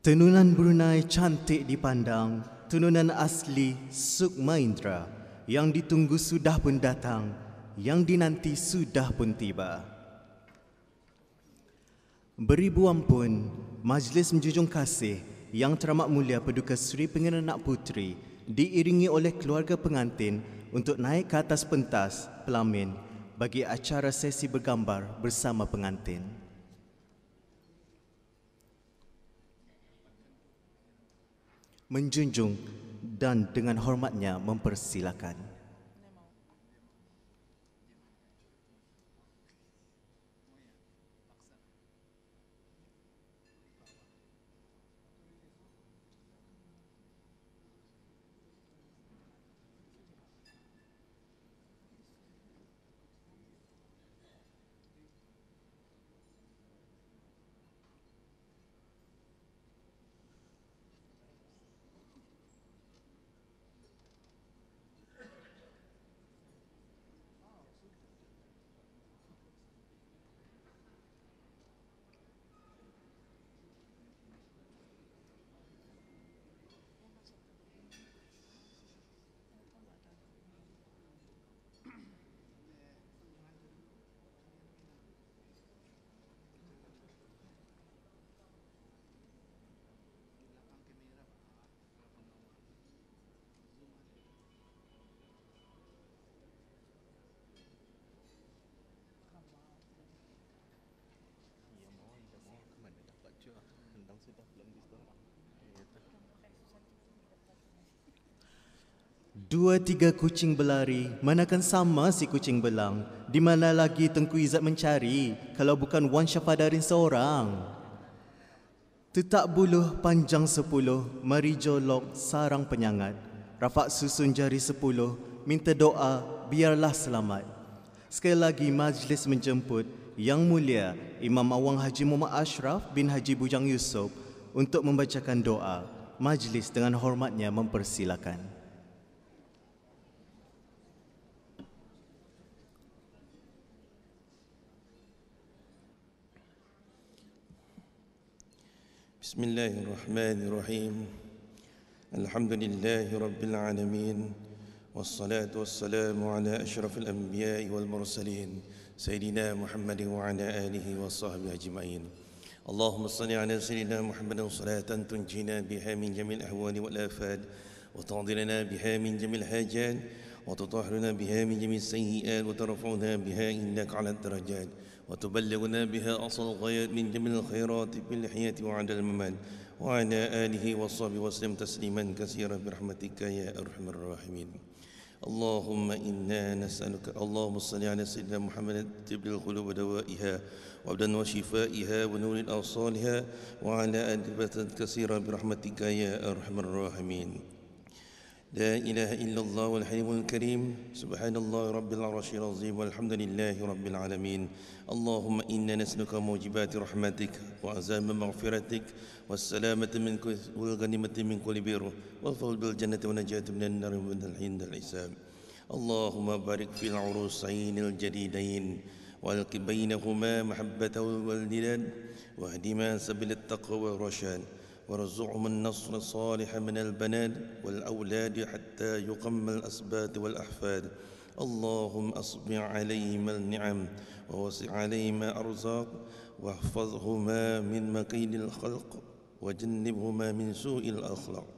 Tenunan Brunei cantik dipandang, tenunan asli Sukma Indra, yang ditunggu sudah pun datang, yang dinanti sudah pun tiba. Beribu ampun, majlis menjunjung kasih yang teramat mulia Paduka Seri Pengerenak Puteri diiringi oleh keluarga pengantin untuk naik ke atas pentas pelamin bagi acara sesi bergambar bersama pengantin. Menjunjung dan dengan hormatnya mempersilakan. Dua tiga kucing berlari, manakan sama si kucing belang. Di mana lagi Tengku Izzat mencari kalau bukan Wan Syafadarin seorang? Tetak buluh panjang 10, mari jolok sarang penyangat. Rafak susun jari 10, minta doa biarlah selamat. Sekali lagi majlis menjemput Yang Mulia Imam Awang Haji Muhammad Ashraf bin Haji Bujang Yusof untuk membacakan doa. Majlis dengan hormatnya mempersilakan. بسم الله الرحمن الرحيم الحمد لله رب العالمين والصلاة والسلام على أشرف الأنبياء والمرسلين سيدنا محمد وعلى آله وصحبه أجمعين اللهم صل على سيدنا محمد صلاة تنجينا بها من جميع الأهوال والآفات وتعضلنا بها من جميع الحاجات وتطهرنا بها من جميع السيئات وترفعنا بها إنك على الدرجات وتبلغنا بها أصل الغايات من جميع الخيرات في الحياة وعند الممات وعلى آله وصحبه وسلم تسليما كثيرا برحمتك يا أرحم الراحمين اللهم إنا نسألك اللهم صل على سيدنا محمد طب القلوب ودوائها وابدا وشفائها ونور أوصالها وعلى آله كثيرا برحمتك يا أرحم الراحمين لا إله إلا الله والحليم الكريم سبحان الله رب العرش العظيم والحمد لله رب العالمين اللهم إنا نسألك موجبات رحمتك وعزام مغفرتك والسلامة من كل والغنيمة من كل بر والفوز بالجنة ونجاة من النار ومن الحين الحساب اللهم بارك في العروسين الجديدين والق بينهما محبة والوداد واهدما سبيل التقوى والرشاد وارزقهم النصر الصالح من البنات والأولاد حتى يقم الأسباط والأحفاد اللهم أصبع عليهما النعم ووسع عليهما أرزاق واحفظهما من مكيد الخلق وجنبهما من سوء الأخلاق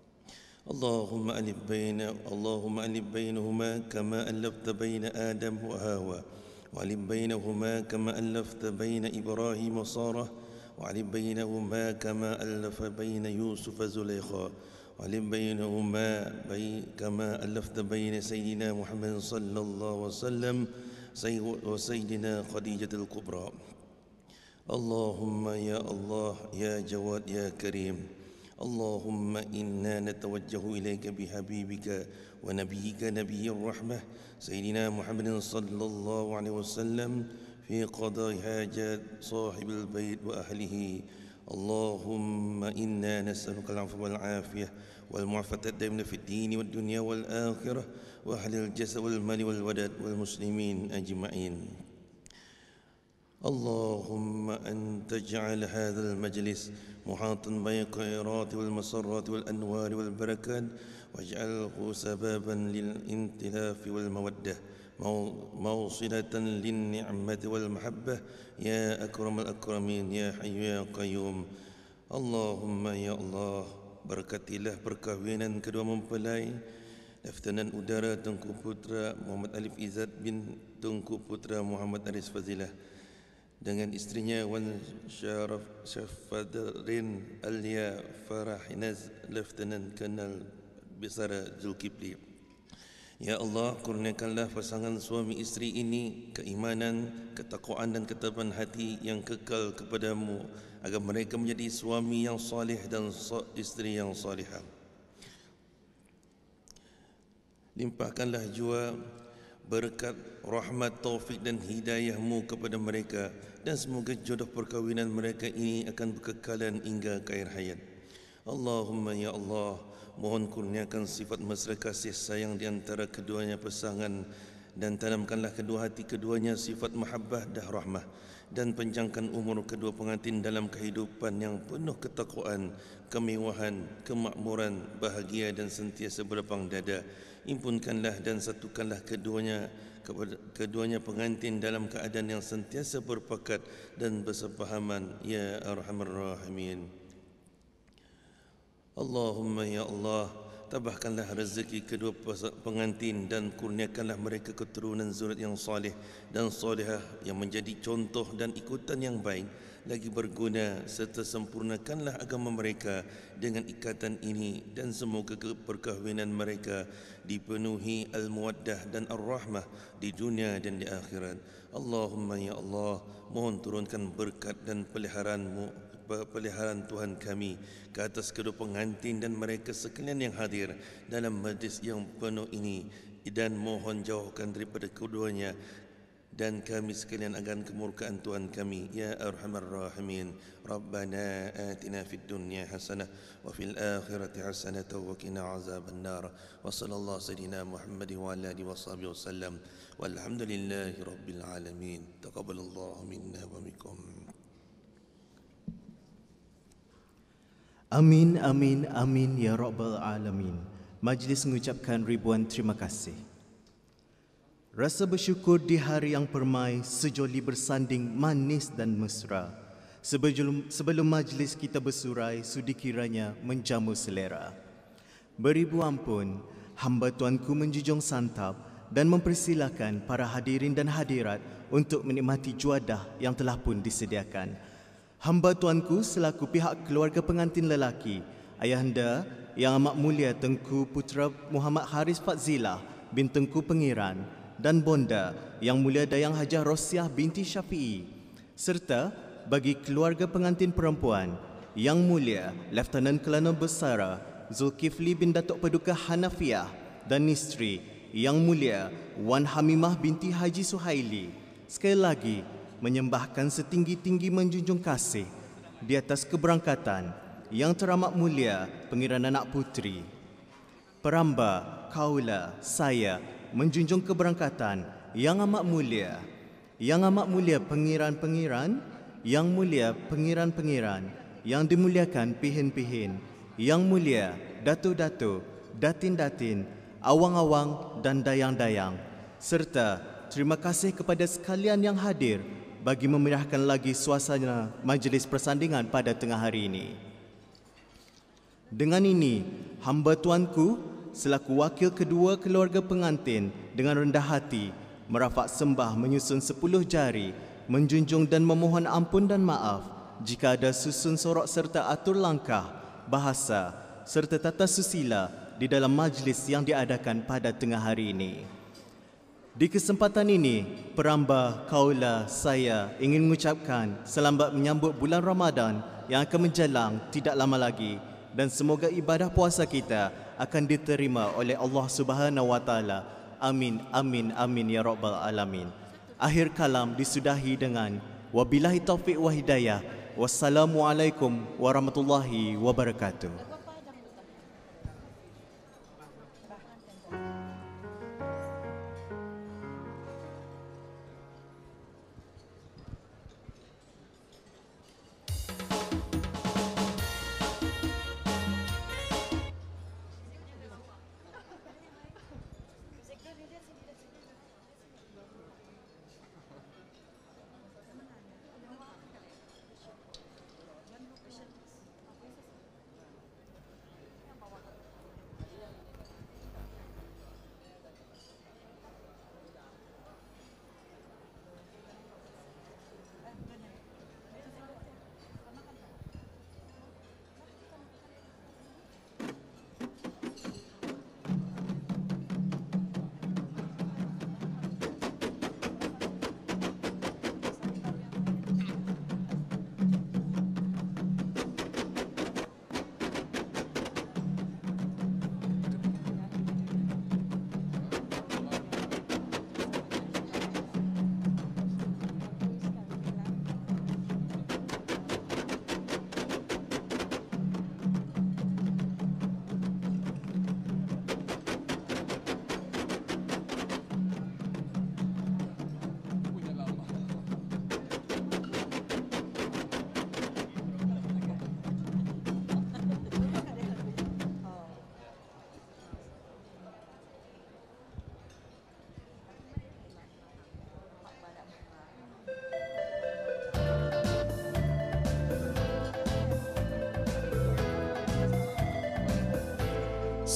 اللهم ألف بينهما كما ألفت بين آدم وهاوى وألف بينهما كما ألفت بين إبراهيم وسارة وألف بينهما كما ألف بين يوسف وزليخا وألف بينهما كما ألفت بين سيدنا محمد صلى الله عليه وسلم وسيدنا خديجة الكبرى اللهم يا الله يا جواد يا كريم اللهم إنا نتوجه إليك بحبيبك ونبيك نبي الرحمة سيدنا محمد صلى الله عليه وسلم في قضاء حاجات صاحب البيت وأهله اللهم إنا نسألك العفو والعافية والمعافاة الدائمة في الدين والدنيا والآخرة وأهل الجسد والمال والولد والمسلمين أجمعين اللهم أن تجعل هذا المجلس محاطا بالخيرات والمسرات والأنوار والبركات واجعله سببا للانتلاف والمودة موصلة للنعمة والمحبة يا أكرم الأكرمين يا حي يا قيوم. اللهم ya Allah, berkatilah perkahwinan kedua mempelai Leftenan Udara Tengku Putra Muhammad Alif Izzat bin Tengku Putra Muhammad Aris Fazilah dengan istrinya Wan Syafadrin Alia Farah Hinaz Leftenan Kanal Besara Zulkifli. Ya Allah, kurniakanlah pasangan suami isteri ini keimanan, ketakwaan dan ketabahan hati yang kekal kepadamu agar mereka menjadi suami yang salih dan isteri yang salihah. Limpahkanlah jua berkat, rahmat, taufik dan hidayahmu kepada mereka dan semoga jodoh perkahwinan mereka ini akan berkekalan hingga ke akhir hayat. Allahumma ya Allah, mohon kurniakan sifat mesra kasih sayang di antara keduanya pasangan dan tanamkanlah kedua hati keduanya sifat mahabbah dan rahmah dan panjangkan umur kedua pengantin dalam kehidupan yang penuh ketakwaan, kemewahan, kemakmuran, bahagia dan sentiasa berlapang dada. Impunkanlah dan satukanlah keduanya pengantin dalam keadaan yang sentiasa berpakat dan bersepahaman ya arhamar rahimin. Allahumma ya Allah, tabahkanlah rezeki kedua pengantin dan kurniakanlah mereka keturunan zuriat yang salih dan salihah yang menjadi contoh dan ikutan yang baik lagi berguna, serta sempurnakanlah agama mereka dengan ikatan ini dan semoga perkahwinan mereka dipenuhi al-muwaddah dan ar-rahmah di dunia dan di akhirat. Allahumma ya Allah, mohon turunkan berkat dan peliharaan Tuhan kami ke atas kedua pengantin dan mereka sekalian yang hadir dalam majlis yang penuh ini dan mohon jauhkan daripada keduanya dan kami sekalian akan kemurkaan Tuhan kami ya arhamar rahimin. Rabbana atina fid dunya hasanah wa fil akhirati hasanah wa qina azaban nar. Wa sallallahu sayyidina Muhammad wa ala alihi washabihi wasallam. Walhamdulillahi rabbil alamin. Taqabbalallahu minna wa minkum. Amin, amin, amin ya Rabbal Alamin. Majlis mengucapkan ribuan terima kasih. Rasa bersyukur di hari yang permai, sejoli bersanding manis dan mesra. Sebelum majlis kita bersurai, sudi kiranya menjamu selera. Beribu ampun, hamba Tuanku menjunjung santap dan mempersilakan para hadirin dan hadirat untuk menikmati juadah yang telah pun disediakan. Hamba Tuanku selaku pihak keluarga pengantin lelaki, Ayahanda Yang Amat Mulia Tengku Putra Muhammad Haris Fazilah bin Tengku Pengiran dan Bonda Yang Mulia Dayang Hajah Rosiah binti Syafi'i, serta bagi keluarga pengantin perempuan Yang Mulia Lieutenant Colonel Besara Zulkifli bin Datuk Paduka Hanafiah dan isteri Yang Mulia Wan Hamimah binti Haji Suhaili. Sekali lagi menyembahkan setinggi-tinggi menjunjung kasih di atas keberangkatan Yang Teramat Mulia Pengiran Anak Puteri Peramba Kaula saya menjunjung keberangkatan Yang Amat Mulia pengiran-pengiran, Yang Mulia pengiran-pengiran, yang dimuliakan pihin-pihin, Yang Mulia datuk-datuk, datin-datin, awang-awang dan dayang-dayang, serta terima kasih kepada sekalian yang hadir bagi memeriahkan lagi suasana majlis persandingan pada tengah hari ini. Dengan ini, hamba Tuanku selaku wakil kedua keluarga pengantin dengan rendah hati merafak sembah menyusun 10 jari, menjunjung dan memohon ampun dan maaf jika ada susun sorok serta atur langkah, bahasa serta tata susila di dalam majlis yang diadakan pada tengah hari ini. Di kesempatan ini, peramba kaula saya ingin mengucapkan selamat menyambut bulan Ramadan yang akan menjelang tidak lama lagi dan semoga ibadah puasa kita akan diterima oleh Allah Subhanahu wa taala. Amin, amin, amin ya rabbal alamin. Akhir kalam disudahi dengan wabillahi taufiq wa hidayah. Wassalamualaikum warahmatullahi wabarakatuh.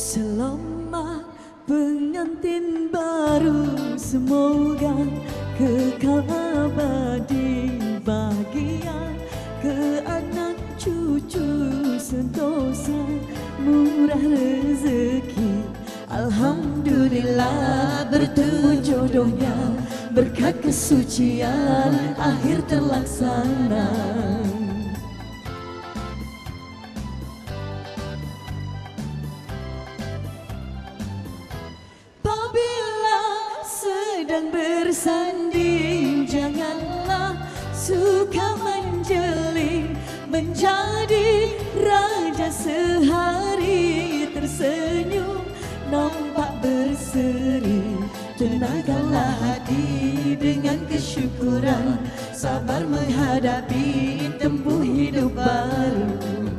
Selamat pengantin baru, semoga kekal abadi bahagia, ke anak cucu sentosa murah rezeki. Alhamdulillah bertemu jodohnya, berkat kesucian akhir terlaksana. Apabila sedang bersanding, janganlah suka menjeling, menjadi raja sehari tersenyum nampak berseri. Tenangkanlah hati dengan kesyukuran, sabar menghadapi tempuh hidup baru.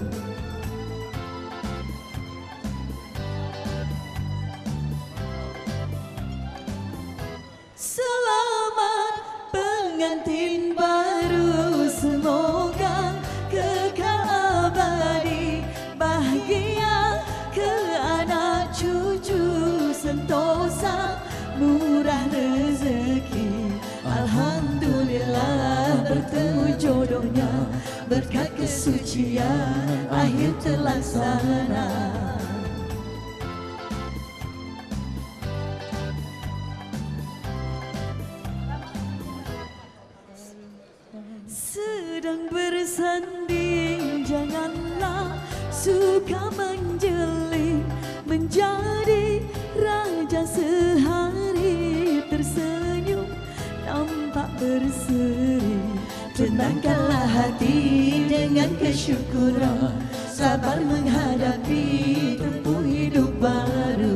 Selamat pengantin baru, semoga kekal abadi bahagia, ke anak cucu sentosa murah rezeki. Alhamdulillah bertemu jodohnya, berkat kesucian akhir terlaksana. Sedang bersanding, janganlah suka menjeling, menjadi raja sehari tersenyum nampak berseri. Tenangkanlah hati dengan kesyukuran, sabar menghadapi tempuh hidup baru.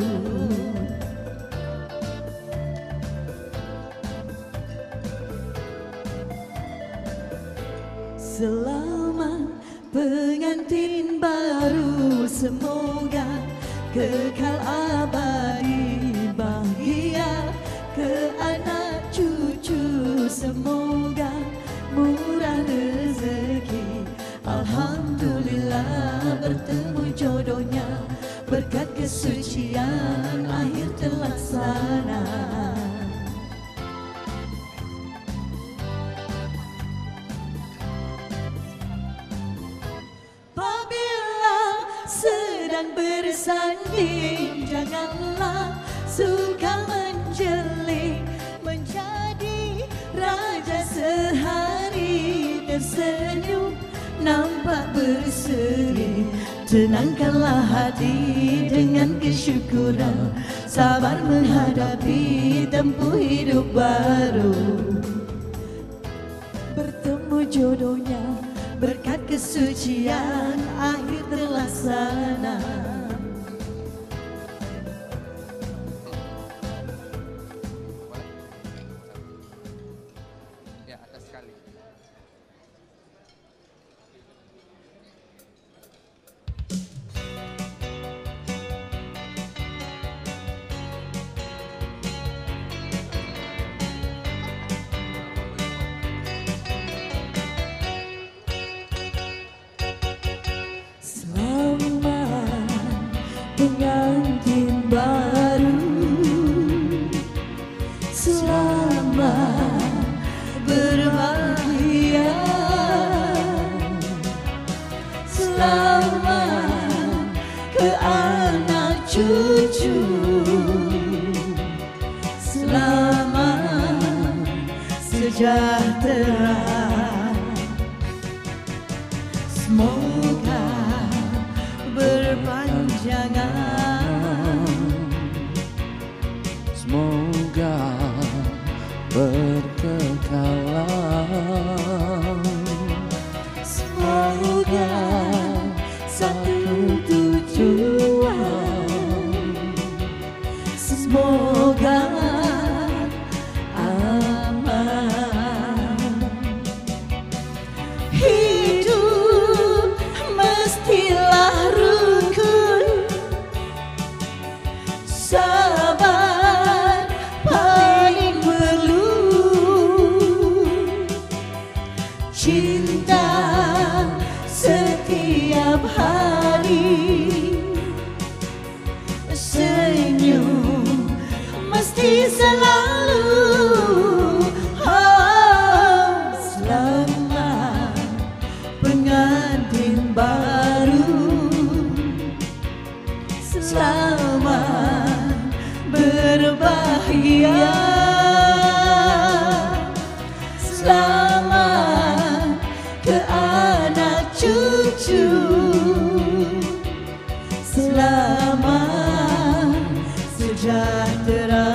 Selamat pengantin baru, semoga kekal abadi bahagia, ke anak cucu semoga murah rezeki. Alhamdulillah bertemu jodohnya, berkat kesucian akhir terlaksana. Sedang bersanding, janganlah suka menjeling, menjadi raja sehari tersenyum nampak berseri. Tenangkanlah hati dengan kesyukuran, sabar menghadapi tempuh hidup baru. Bertemu jodohnya, berkat kesucian akhir terlaksana. Ya, atas sekali. Pengantin baru, selamat berbahagia, selamat ke anak cucu, selamat sejahtera. Semoga berpanjangan, semoga berkekalan, semoga satu tujuan, semoga aman. Hidup mestilah rukun, sabar paling perlu, cinta setia baru. Selamat berbahagia, selamat ke anak cucu, selamat sejahtera.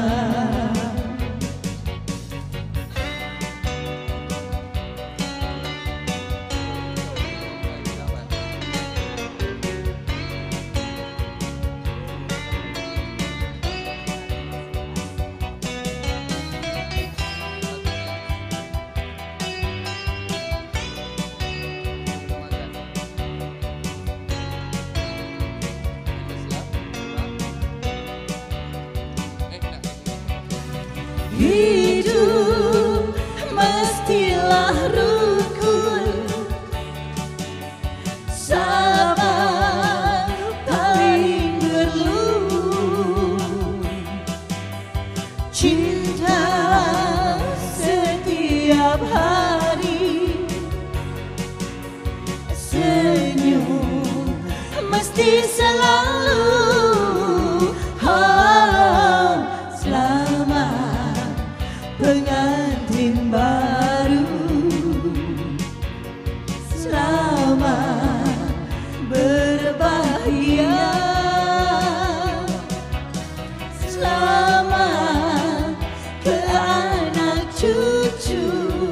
Hidup mestilah rukun, sabar paling perlu, cinta setiap hari, senyum mesti selalu. Selamat pengantin baru, selamat berbahagia, selamat ke anak cucu,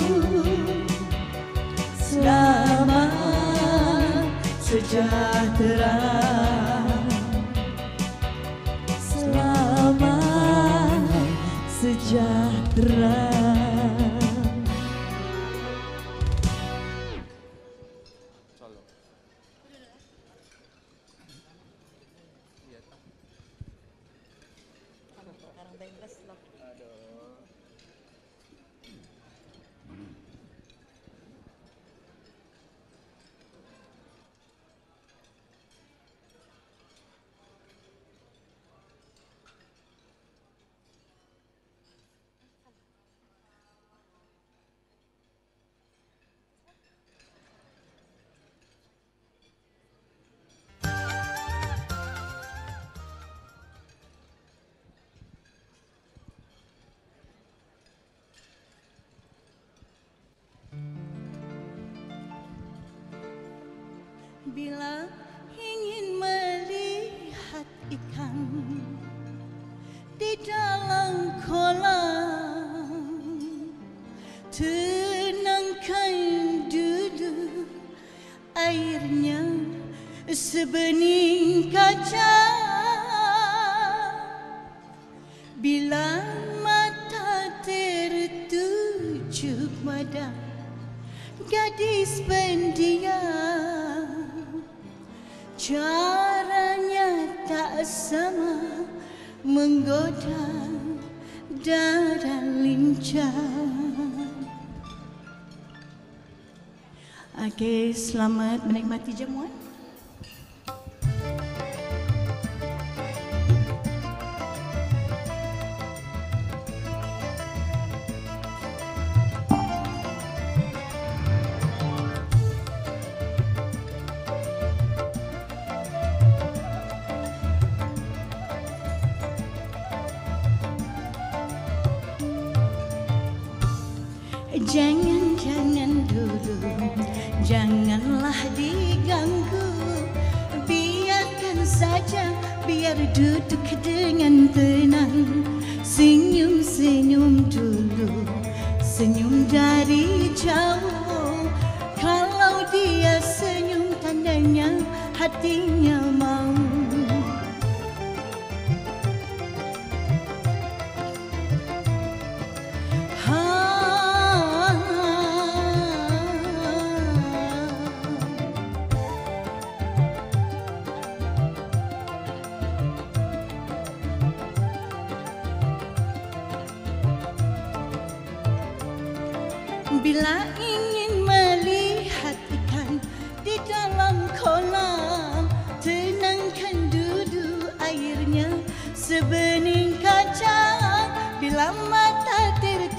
selamat sejahtera, selamat sejahtera. Sekarang bebas loh. Bila ingin melihat ikan di dalam kolam, tenangkan dulu airnya sebening kaca. Bila mata tertuju pada gadis pendiam, caranya tak sama menggoda dan lincah. Okey, selamat menikmati jamuan. Jangan dulu, janganlah diganggu, biarkan saja, biar duduk dengan tenang. Senyum-senyum dulu, senyum dari jauh. Kalau dia senyum, tandanya hatinya mau. Bila ingin melihat ikan di dalam kolam, tenangkan dulu airnya sebening kaca. Bila mata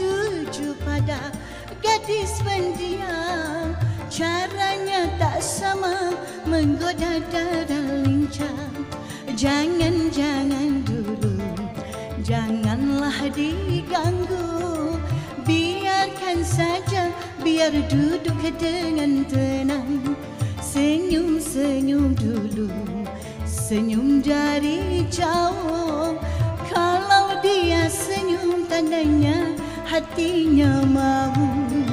tertuju pada gadis pendiam, caranya tak sama sama menggoda dada lincah. Jangan dulu, janganlah diganggu. Biarkan saja, biar duduk dengan tenang. Senyum-senyum dulu, senyum dari jauh. Kalau dia senyum tandanya hatinya mau.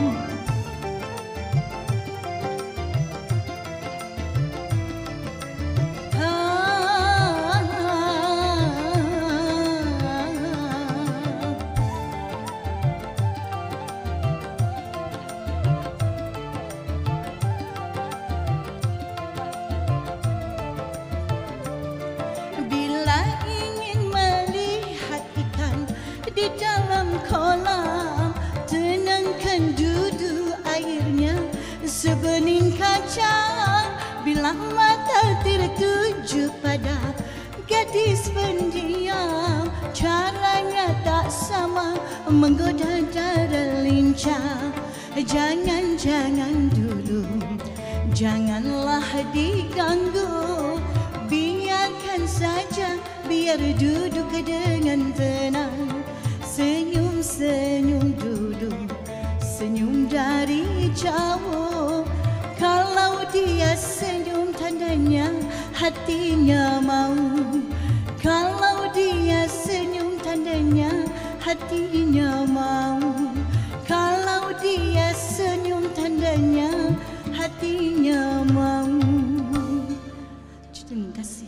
Di dalam kolam, tenangkan duduk airnya sebening kaca. Bila mata tertuju pada gadis pendiam, caranya tak sama menggoda dada lincah. Jangan dulu, janganlah diganggu. Biarkan saja, biar duduk dengan tenang. Senyum-senyum dulu, senyum dari jauh. Kalau dia senyum tandanya hatinya mau. Kalau dia senyum tandanya hatinya mau. Kalau dia senyum tandanya hatinya mau. Terima kasih.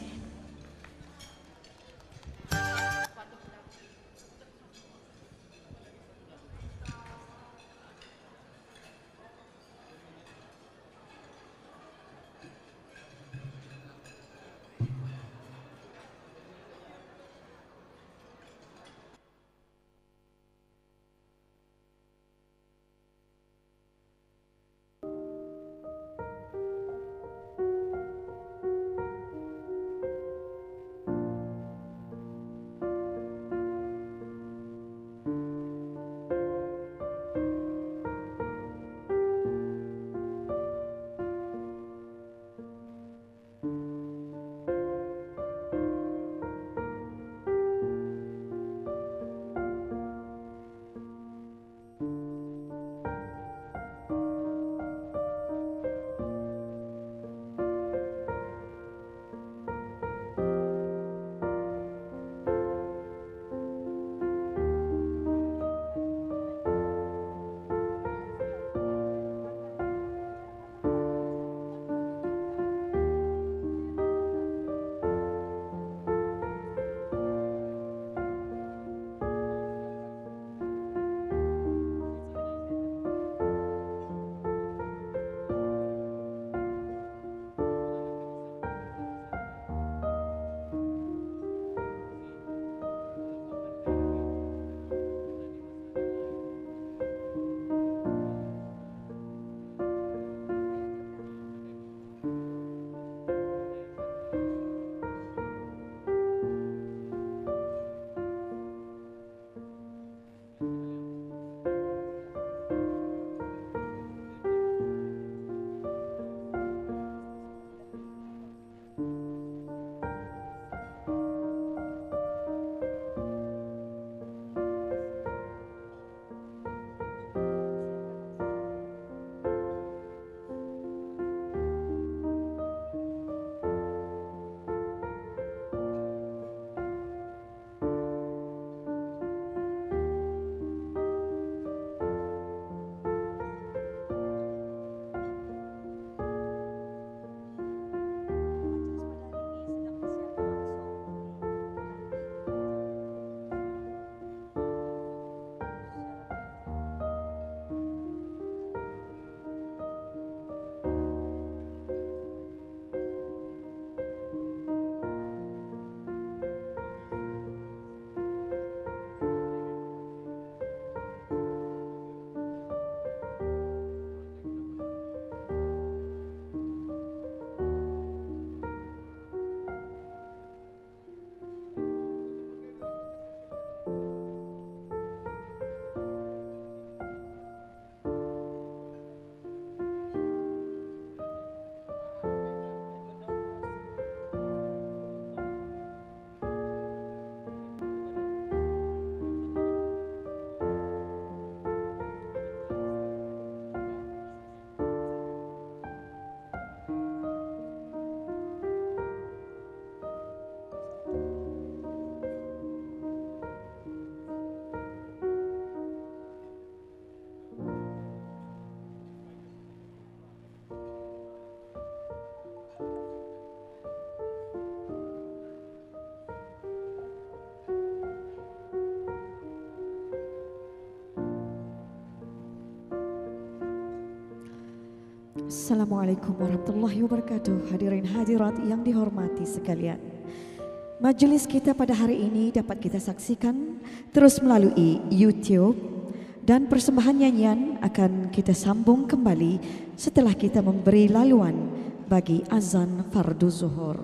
Assalamualaikum warahmatullahi wabarakatuh. Hadirin hadirat yang dihormati sekalian. Majelis kita pada hari ini dapat kita saksikan terus melalui YouTube dan persembahan nyanyian akan kita sambung kembali setelah kita memberi laluan bagi azan fardu zuhur.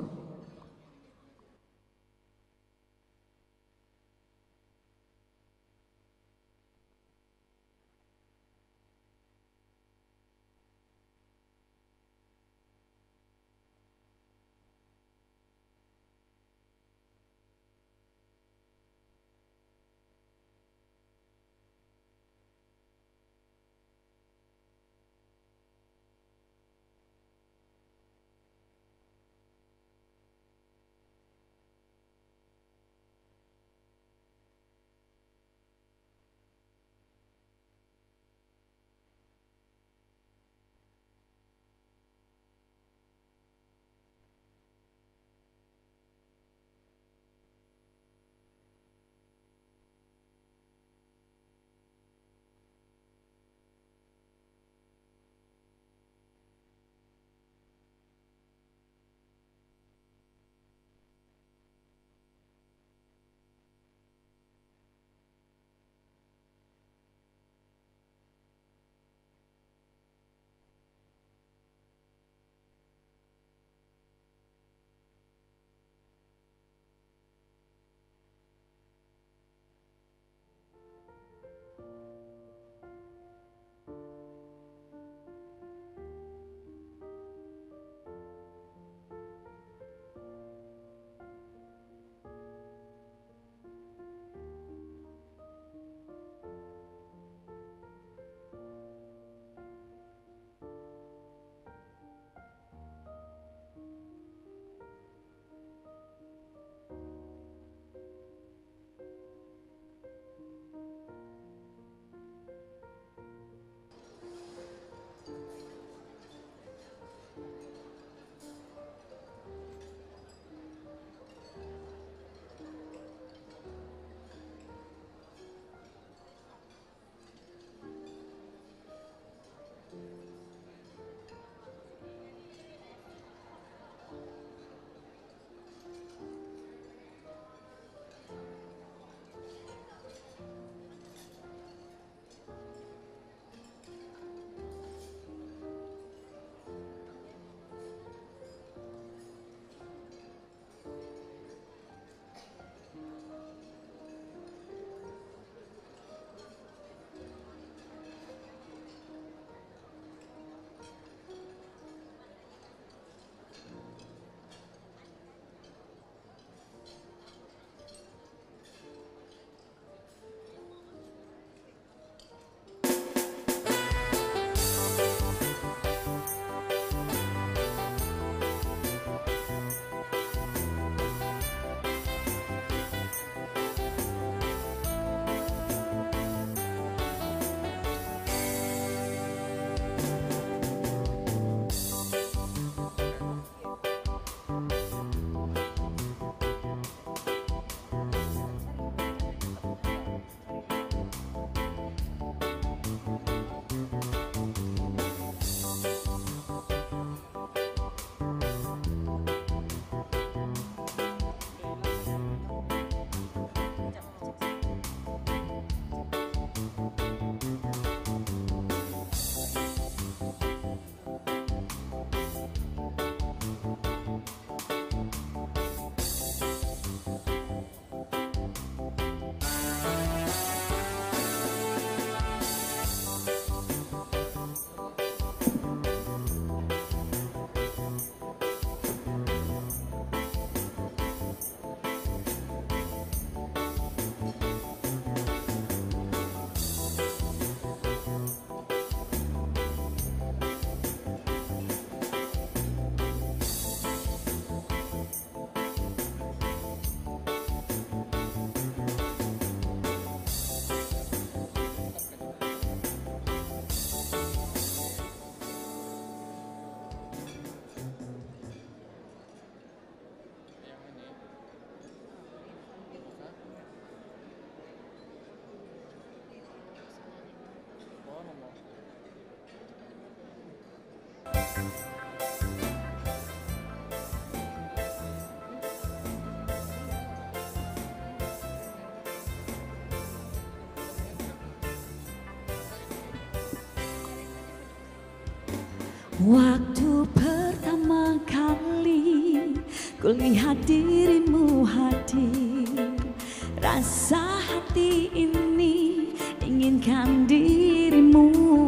Waktu pertama kali kulihat dirimu hadir, rasa hati ini inginkan dirimu.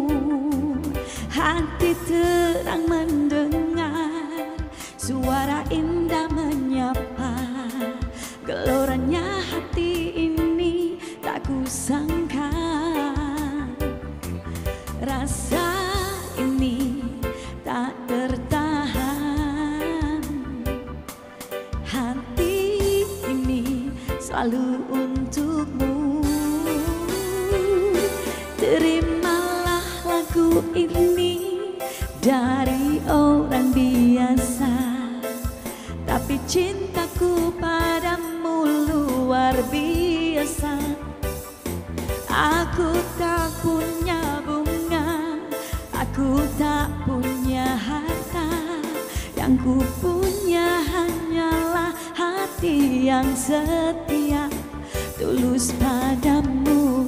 Hati terang mendengar suara indah menyapa, geloranya hati ini tak kusangka. Rasa ini tak tertahan, hati ini selalu untukmu. Terimalah lagu ini dari orang biasa, tapi cintaku padamu luar biasa. Aku tak punya bunga, aku tak punya harta, yang ku punya hanyalah hati yang setia, tulus padamu.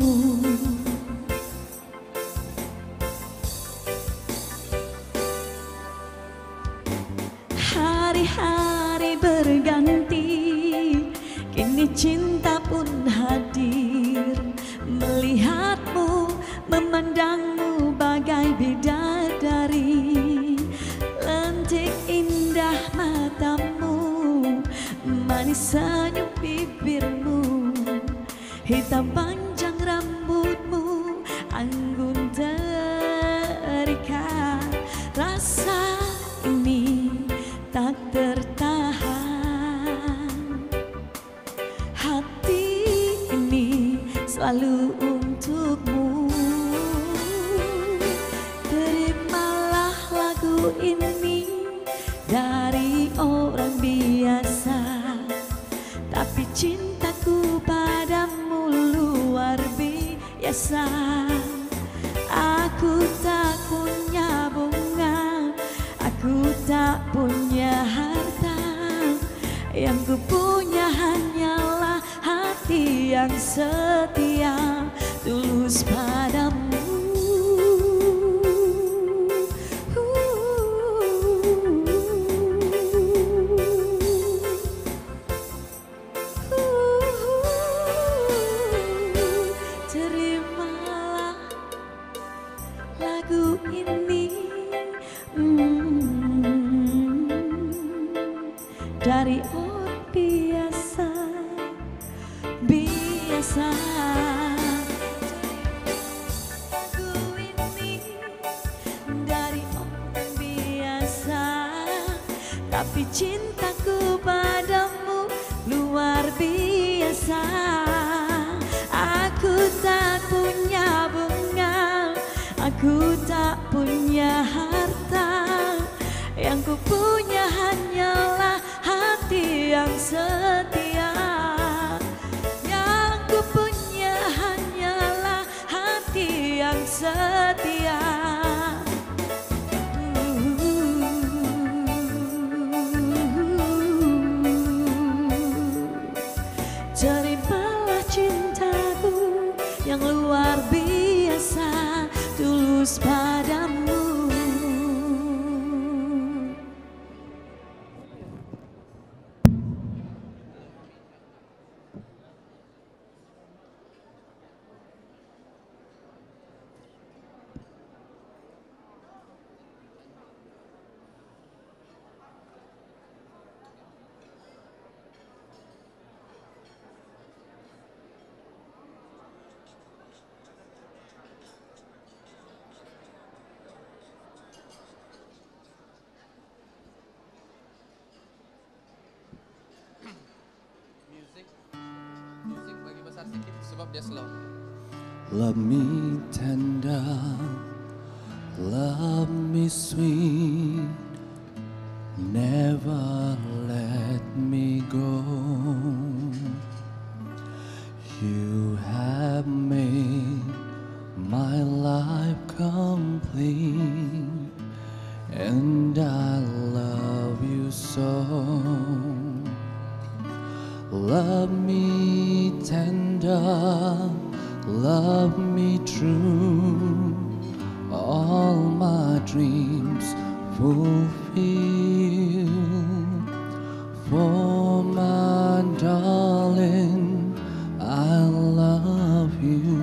Hari-hari berganti, kini cinta pun hadir. Melihatmu, memandangmu bagai bidadari. Lentik indah matamu, manis senyum bibirmu, hitam panjang rambutmu, anggun terikat. Rasa ini tak tertahan, hati ini selalu untukmu. Terimalah lagu ini dari orang biasa, tapi cintaku padamu luar biasa. Aku tak punya bunga, aku tak punya harta, yang ku punya hanyalah hati yang setia, tulus padamu. Terimalah lagu ini dari orang biasa, biasa. Lagu ini dari orang biasa, tapi cintaku padamu luar biasa. Aku tak punya bunga, aku tak punya harta, yang ku punya hanyalah hati yang setia. Yang ku punya hanyalah hati yang setia. Terimalah cintaku yang luar biasa, tulus padamu. Music bagi besar sikit sebab dia slow. Love me tender, love me sweet, never let me go. You have made my life complete, and I love you so. Love me tender, love me true. All my dreams fulfill. For my darling, I love you,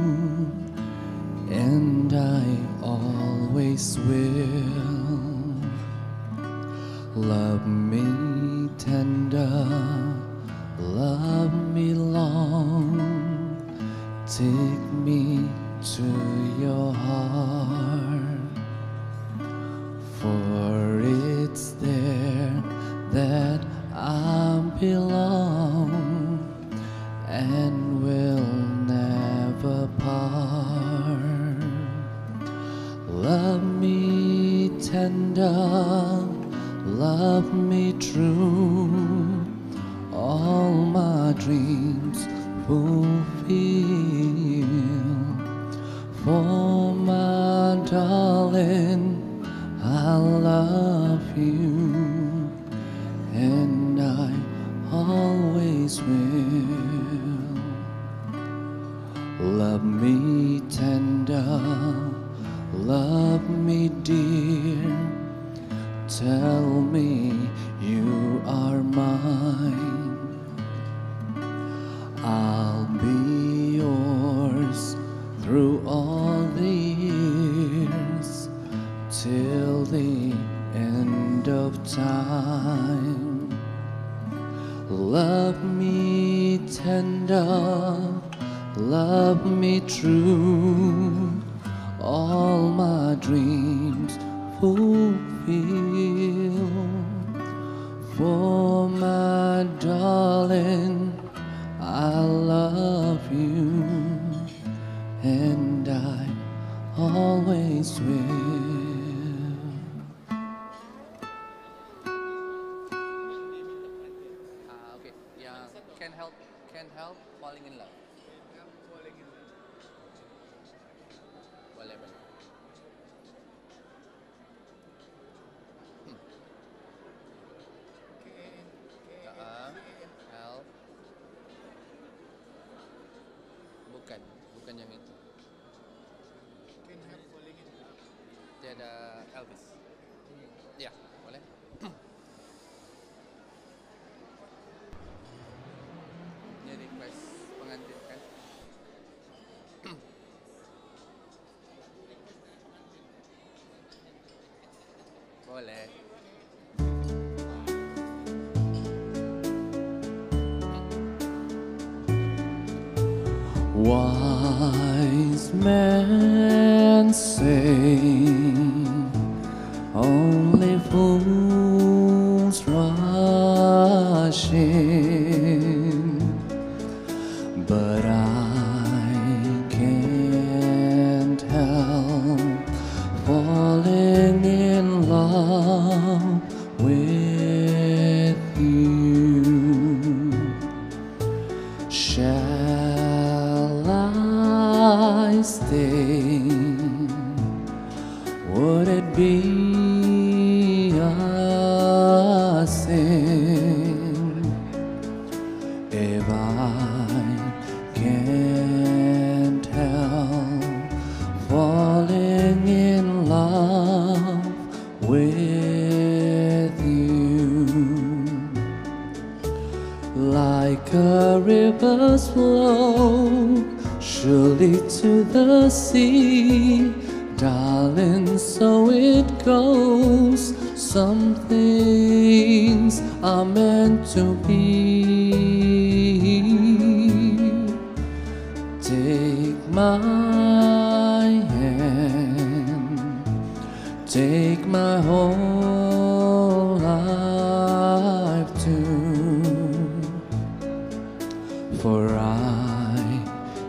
and I always will. Love me tender, love me long, take me to your heart, for it's there that I belong and will never part. Love me tender, love me true, all my dreams fulfill. For my darling, I love you, and I always will. Love me tender, love me dear, tell me you are mine. I'll be yours through all the years, till the end of time. Love me tender, love me true, all my dreams fulfill. For my darling, I love you, and I always will. Okay, yeah, can't help falling in love. Boleh, boleh. Help. Bukan yang itu. Tiada Elvis. Ya, boleh. Ini request pengantin kan? Boleh. Wise men say only fools rush in, but I can't help falling in love with you. Shall I stay? Would it be a sin if I can't help falling in love with you? Like a river's flow surely to the sea, darling, so it goes. Some things are meant to be. Take my hand, take my whole life too, for I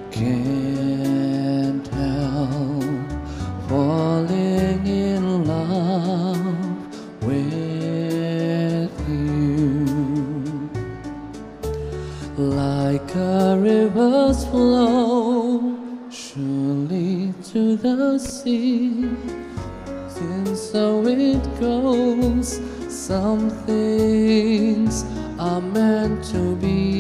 can't help falling in love with you. Like a river's flow surely to the sea, and so it goes. Some things are meant to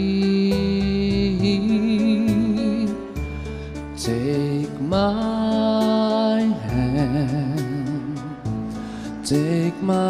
be. Take my hand, take my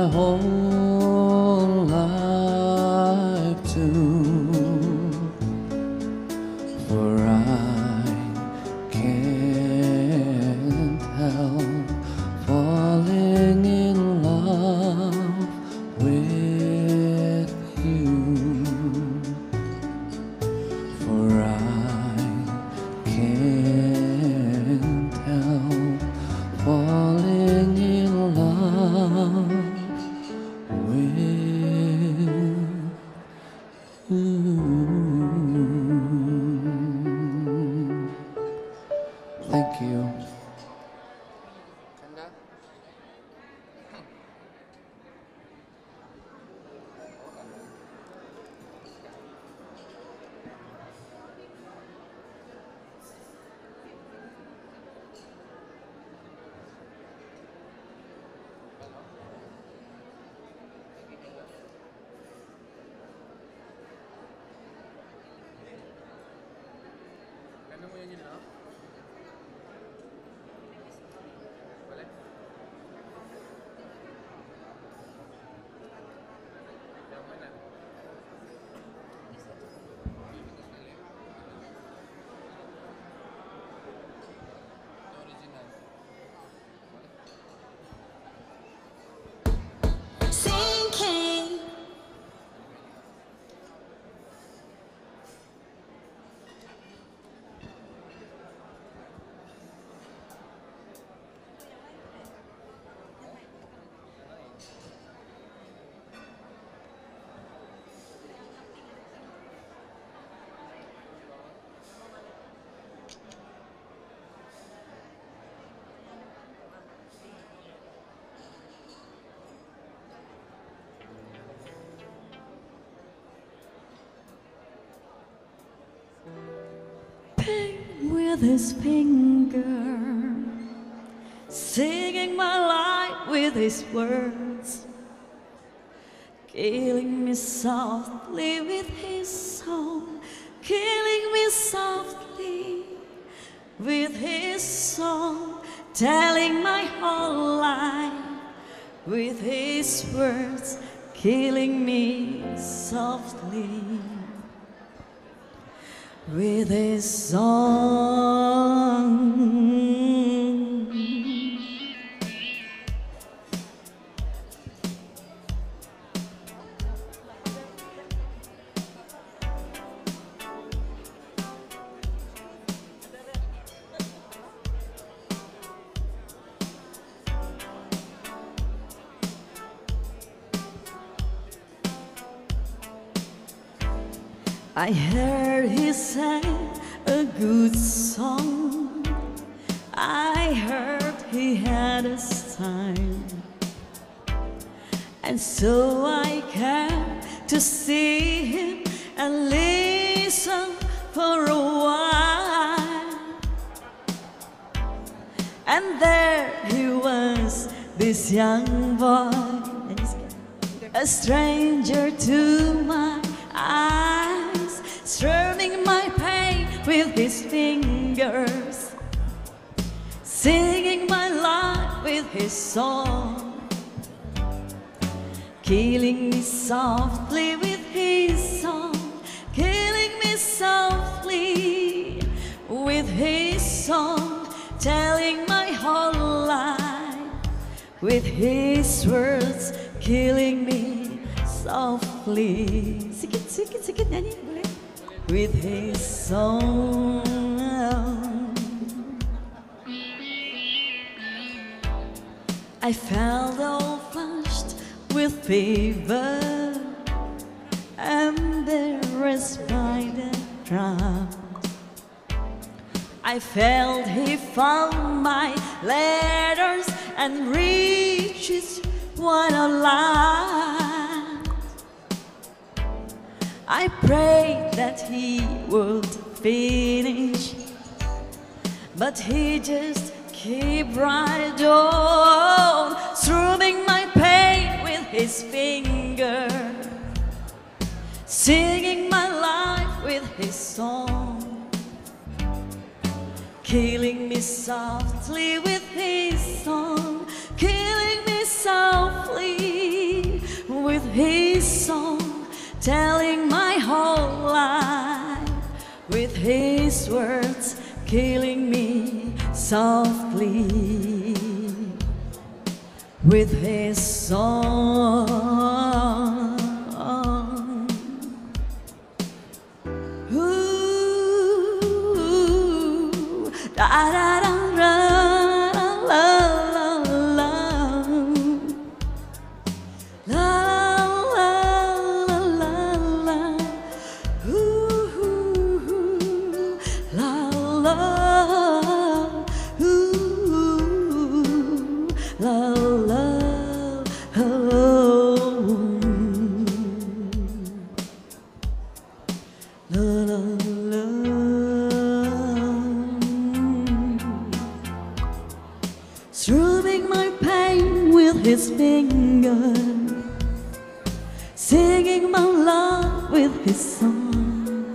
with his finger, singing my life with his words, killing me softly with his song, killing me softly with his song, telling my whole life with his words, killing me softly with his song. I heard he sang a good song, I heard he had a time, and so I came to see him and listen for a while. And there he was, this young boy, a stranger to my eyes, strumming my pain with his fingers, singing my life with his song, killing me softly with his song, killing me softly with his song, telling my whole life with his words, killing me softly. Sikit nyanyi boleh? With his song. I felt all flushed with fever, embarrassed by the crowd. I felt he found my letters and riches, what a lie. I prayed that he would finish, but he just kept right on, strumming my pain with his finger, singing my life with his song, killing me softly with his song, killing me softly with his song, telling my whole life with his words, killing me softly with his song. Ooh, da da da da, la la la, la la la la la, ooh, la la, ooh, la la, oh, la la la. Strumming my pain with his finger, singing my love with his song,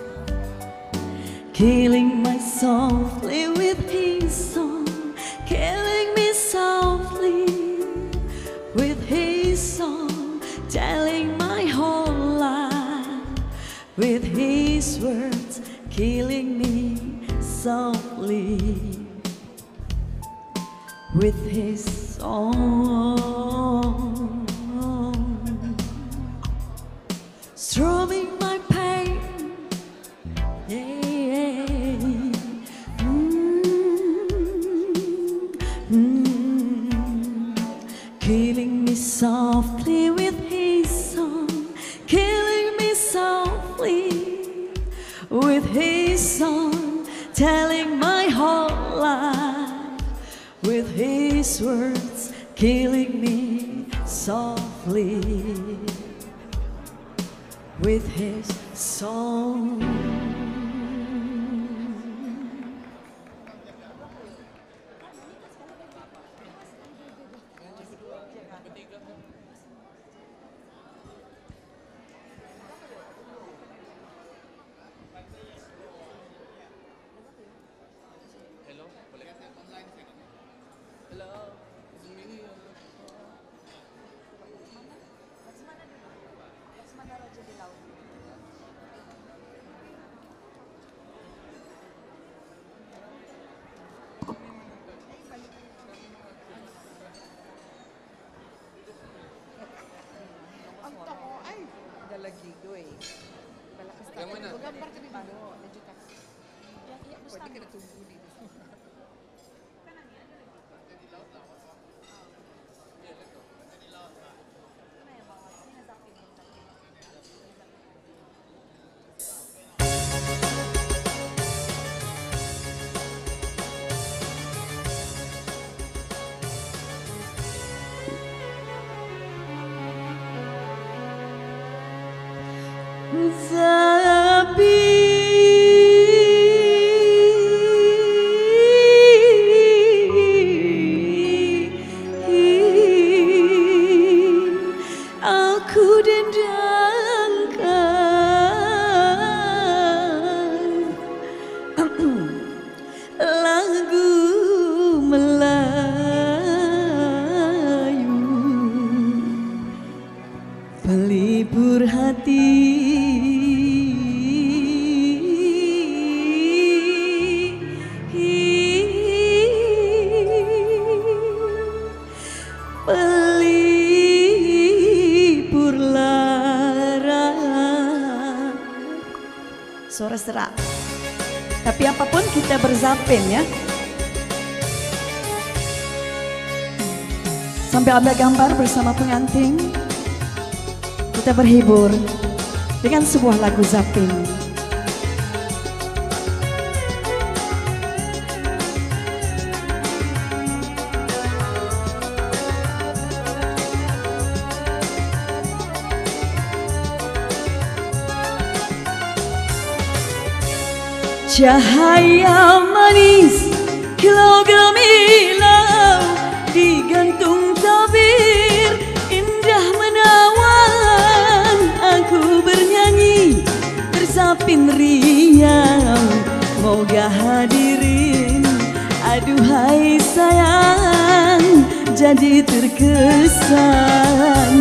killing my softly with his song, killing me softly with his song, telling my whole life with his words, killing me softly with his song, strumming my pain, yeah, killing me softly with his song, killing me softly with his song, telling my whole life with his words, killing me softly with his song. Digoy. Yang mana? Kau gambar tadi dulu. Ada juta. Ya, Kau bersama. dia kena tunggu di situ. Aku dendangkan lagu Melayu pelipur hati. Pelipur lara. Suara serak. Tapi apapun kita berzapin ya. Sambil ambil gambar bersama pengantin, kita berhibur dengan sebuah lagu zapin. Cahaya manis kilau gemilang digantung tabir indah menawan. Aku bernyanyi bersapin riang, moga hadirin aduhai sayang jadi terkesan.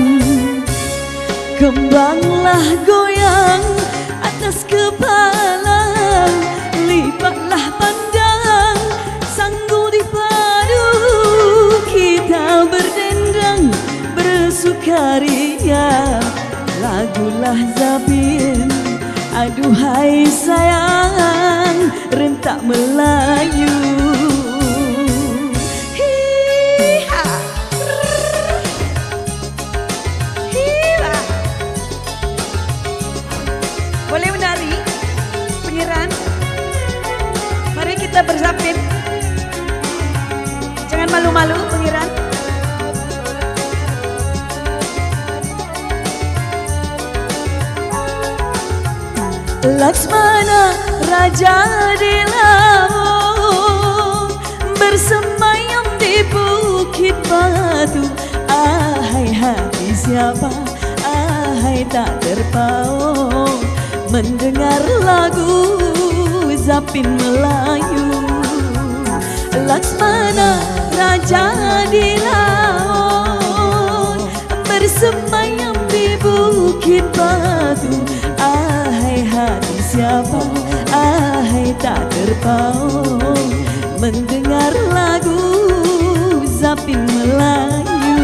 Kembanglah goyang atas kepala, lipatlah pandang sanggul di padu. Kita berdendang bersukaria, lagulah zapin aduhai sayang rentak Melayu. Boleh menari, pengiran? Mari kita berzapin. Jangan malu-malu, pengiran. Laksmana Raja di laut bersemayam di bukit batu. Ahai hati siapa, ahai tak terpaut mendengar lagu zapin Melayu. Laksmana Raja di laut bersemayam di bukit batu. Ahai hati siapa, ahai tak terpaut mendengar lagu zapin Melayu.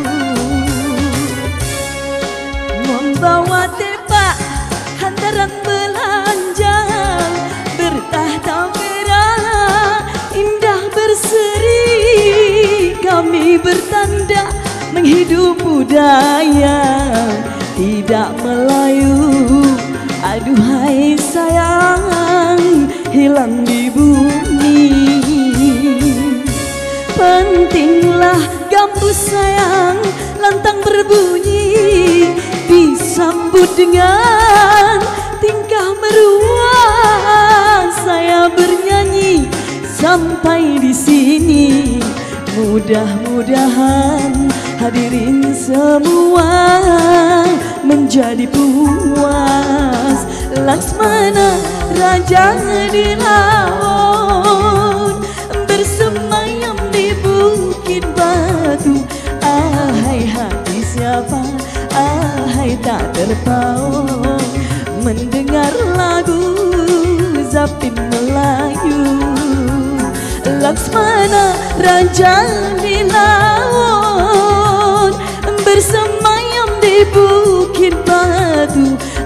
Membawa tepak hantaran belanja bertahta perak indah berseri. Kami bertanda menghidup budaya tidak Melayu. Aduhai sayang hilang di bumi. Pentinglah gambus sayang lantang berbunyi, disambut dengan tingkah meruah. Saya bernyanyi sampai di sini, mudah-mudahan hadirin semua menjadi puas. Laksmana Raja di laut bersemayam di bukit batu. Ahai hati siapa, ahai tak terpaut mendengar lagu zapin Melayu. Laksmana Raja di laut bersemayam di bukit batu.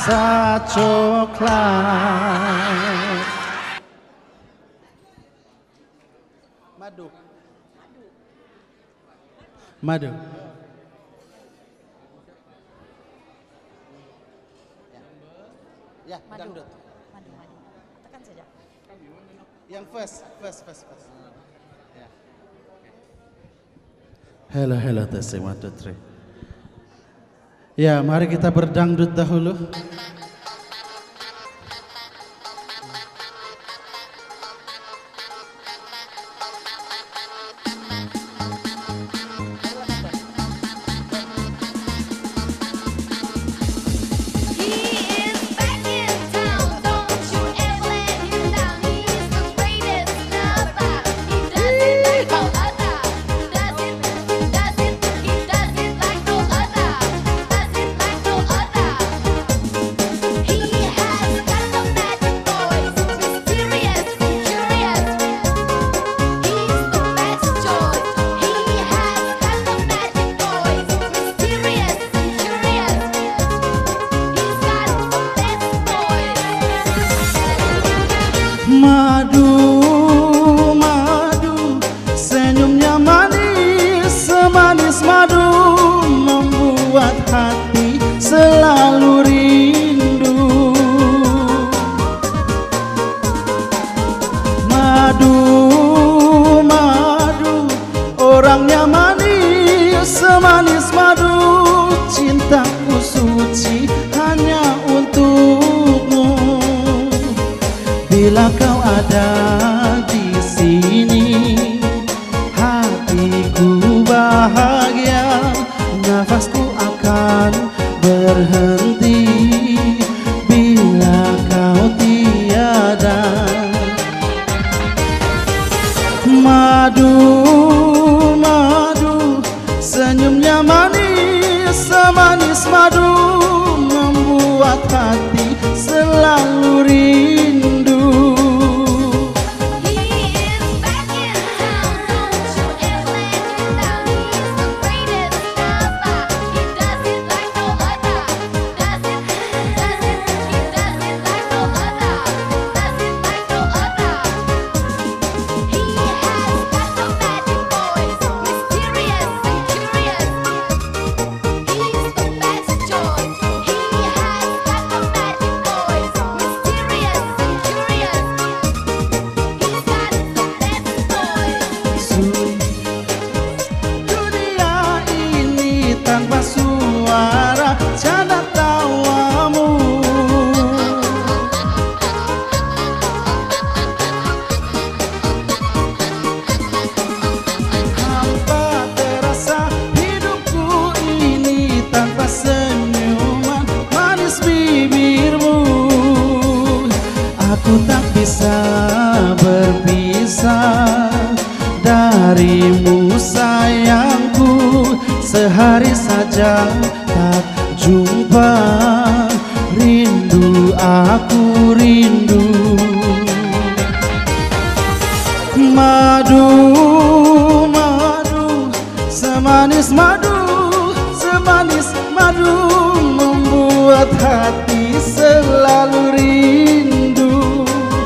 rasa coklat. Madu. Madu. Ya, dangdut. Madu. Tekan saja. Yang first. Ya. Hello, tes 1, 2, 3. Ya, mari kita berdangdut dahulu. Madu, senyumnya manis, semanis madu, membuat hati selalu rindu. Madu, orangnya manis, semanis madu, cintaku suci hanya untukmu. Bila kau ada di sini, hatiku bahagia, nafasku akan berhenti bila kau tiada. Madu, senyumnya manis, semanis madu, membuat hati selalu rindu. Tanpa suara canda tawamu, hampa terasa hidupku ini tanpa senyuman manis bibirmu. Aku tak bisa berpisah darimu sayangku, sehari saja tak jumpa, rindu aku rindu. Madu, semanis madu, membuat hati selalu rindu.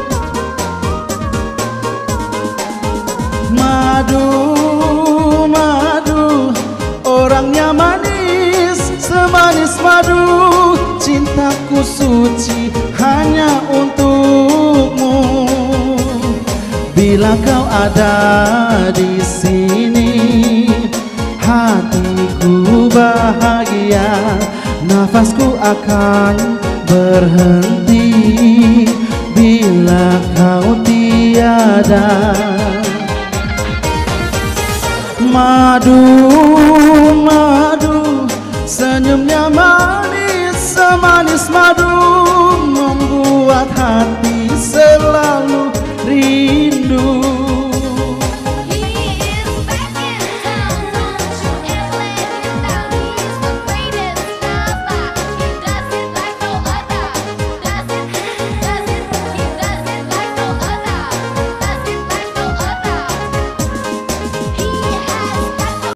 Madu, orangnya manis, semanis madu, cintaku suci hanya untukmu. Bila kau ada di sini, hatiku bahagia, nafasku akan berhenti bila kau tiada. Madu, senyumnya manis, semanis madu, membuat hati selalu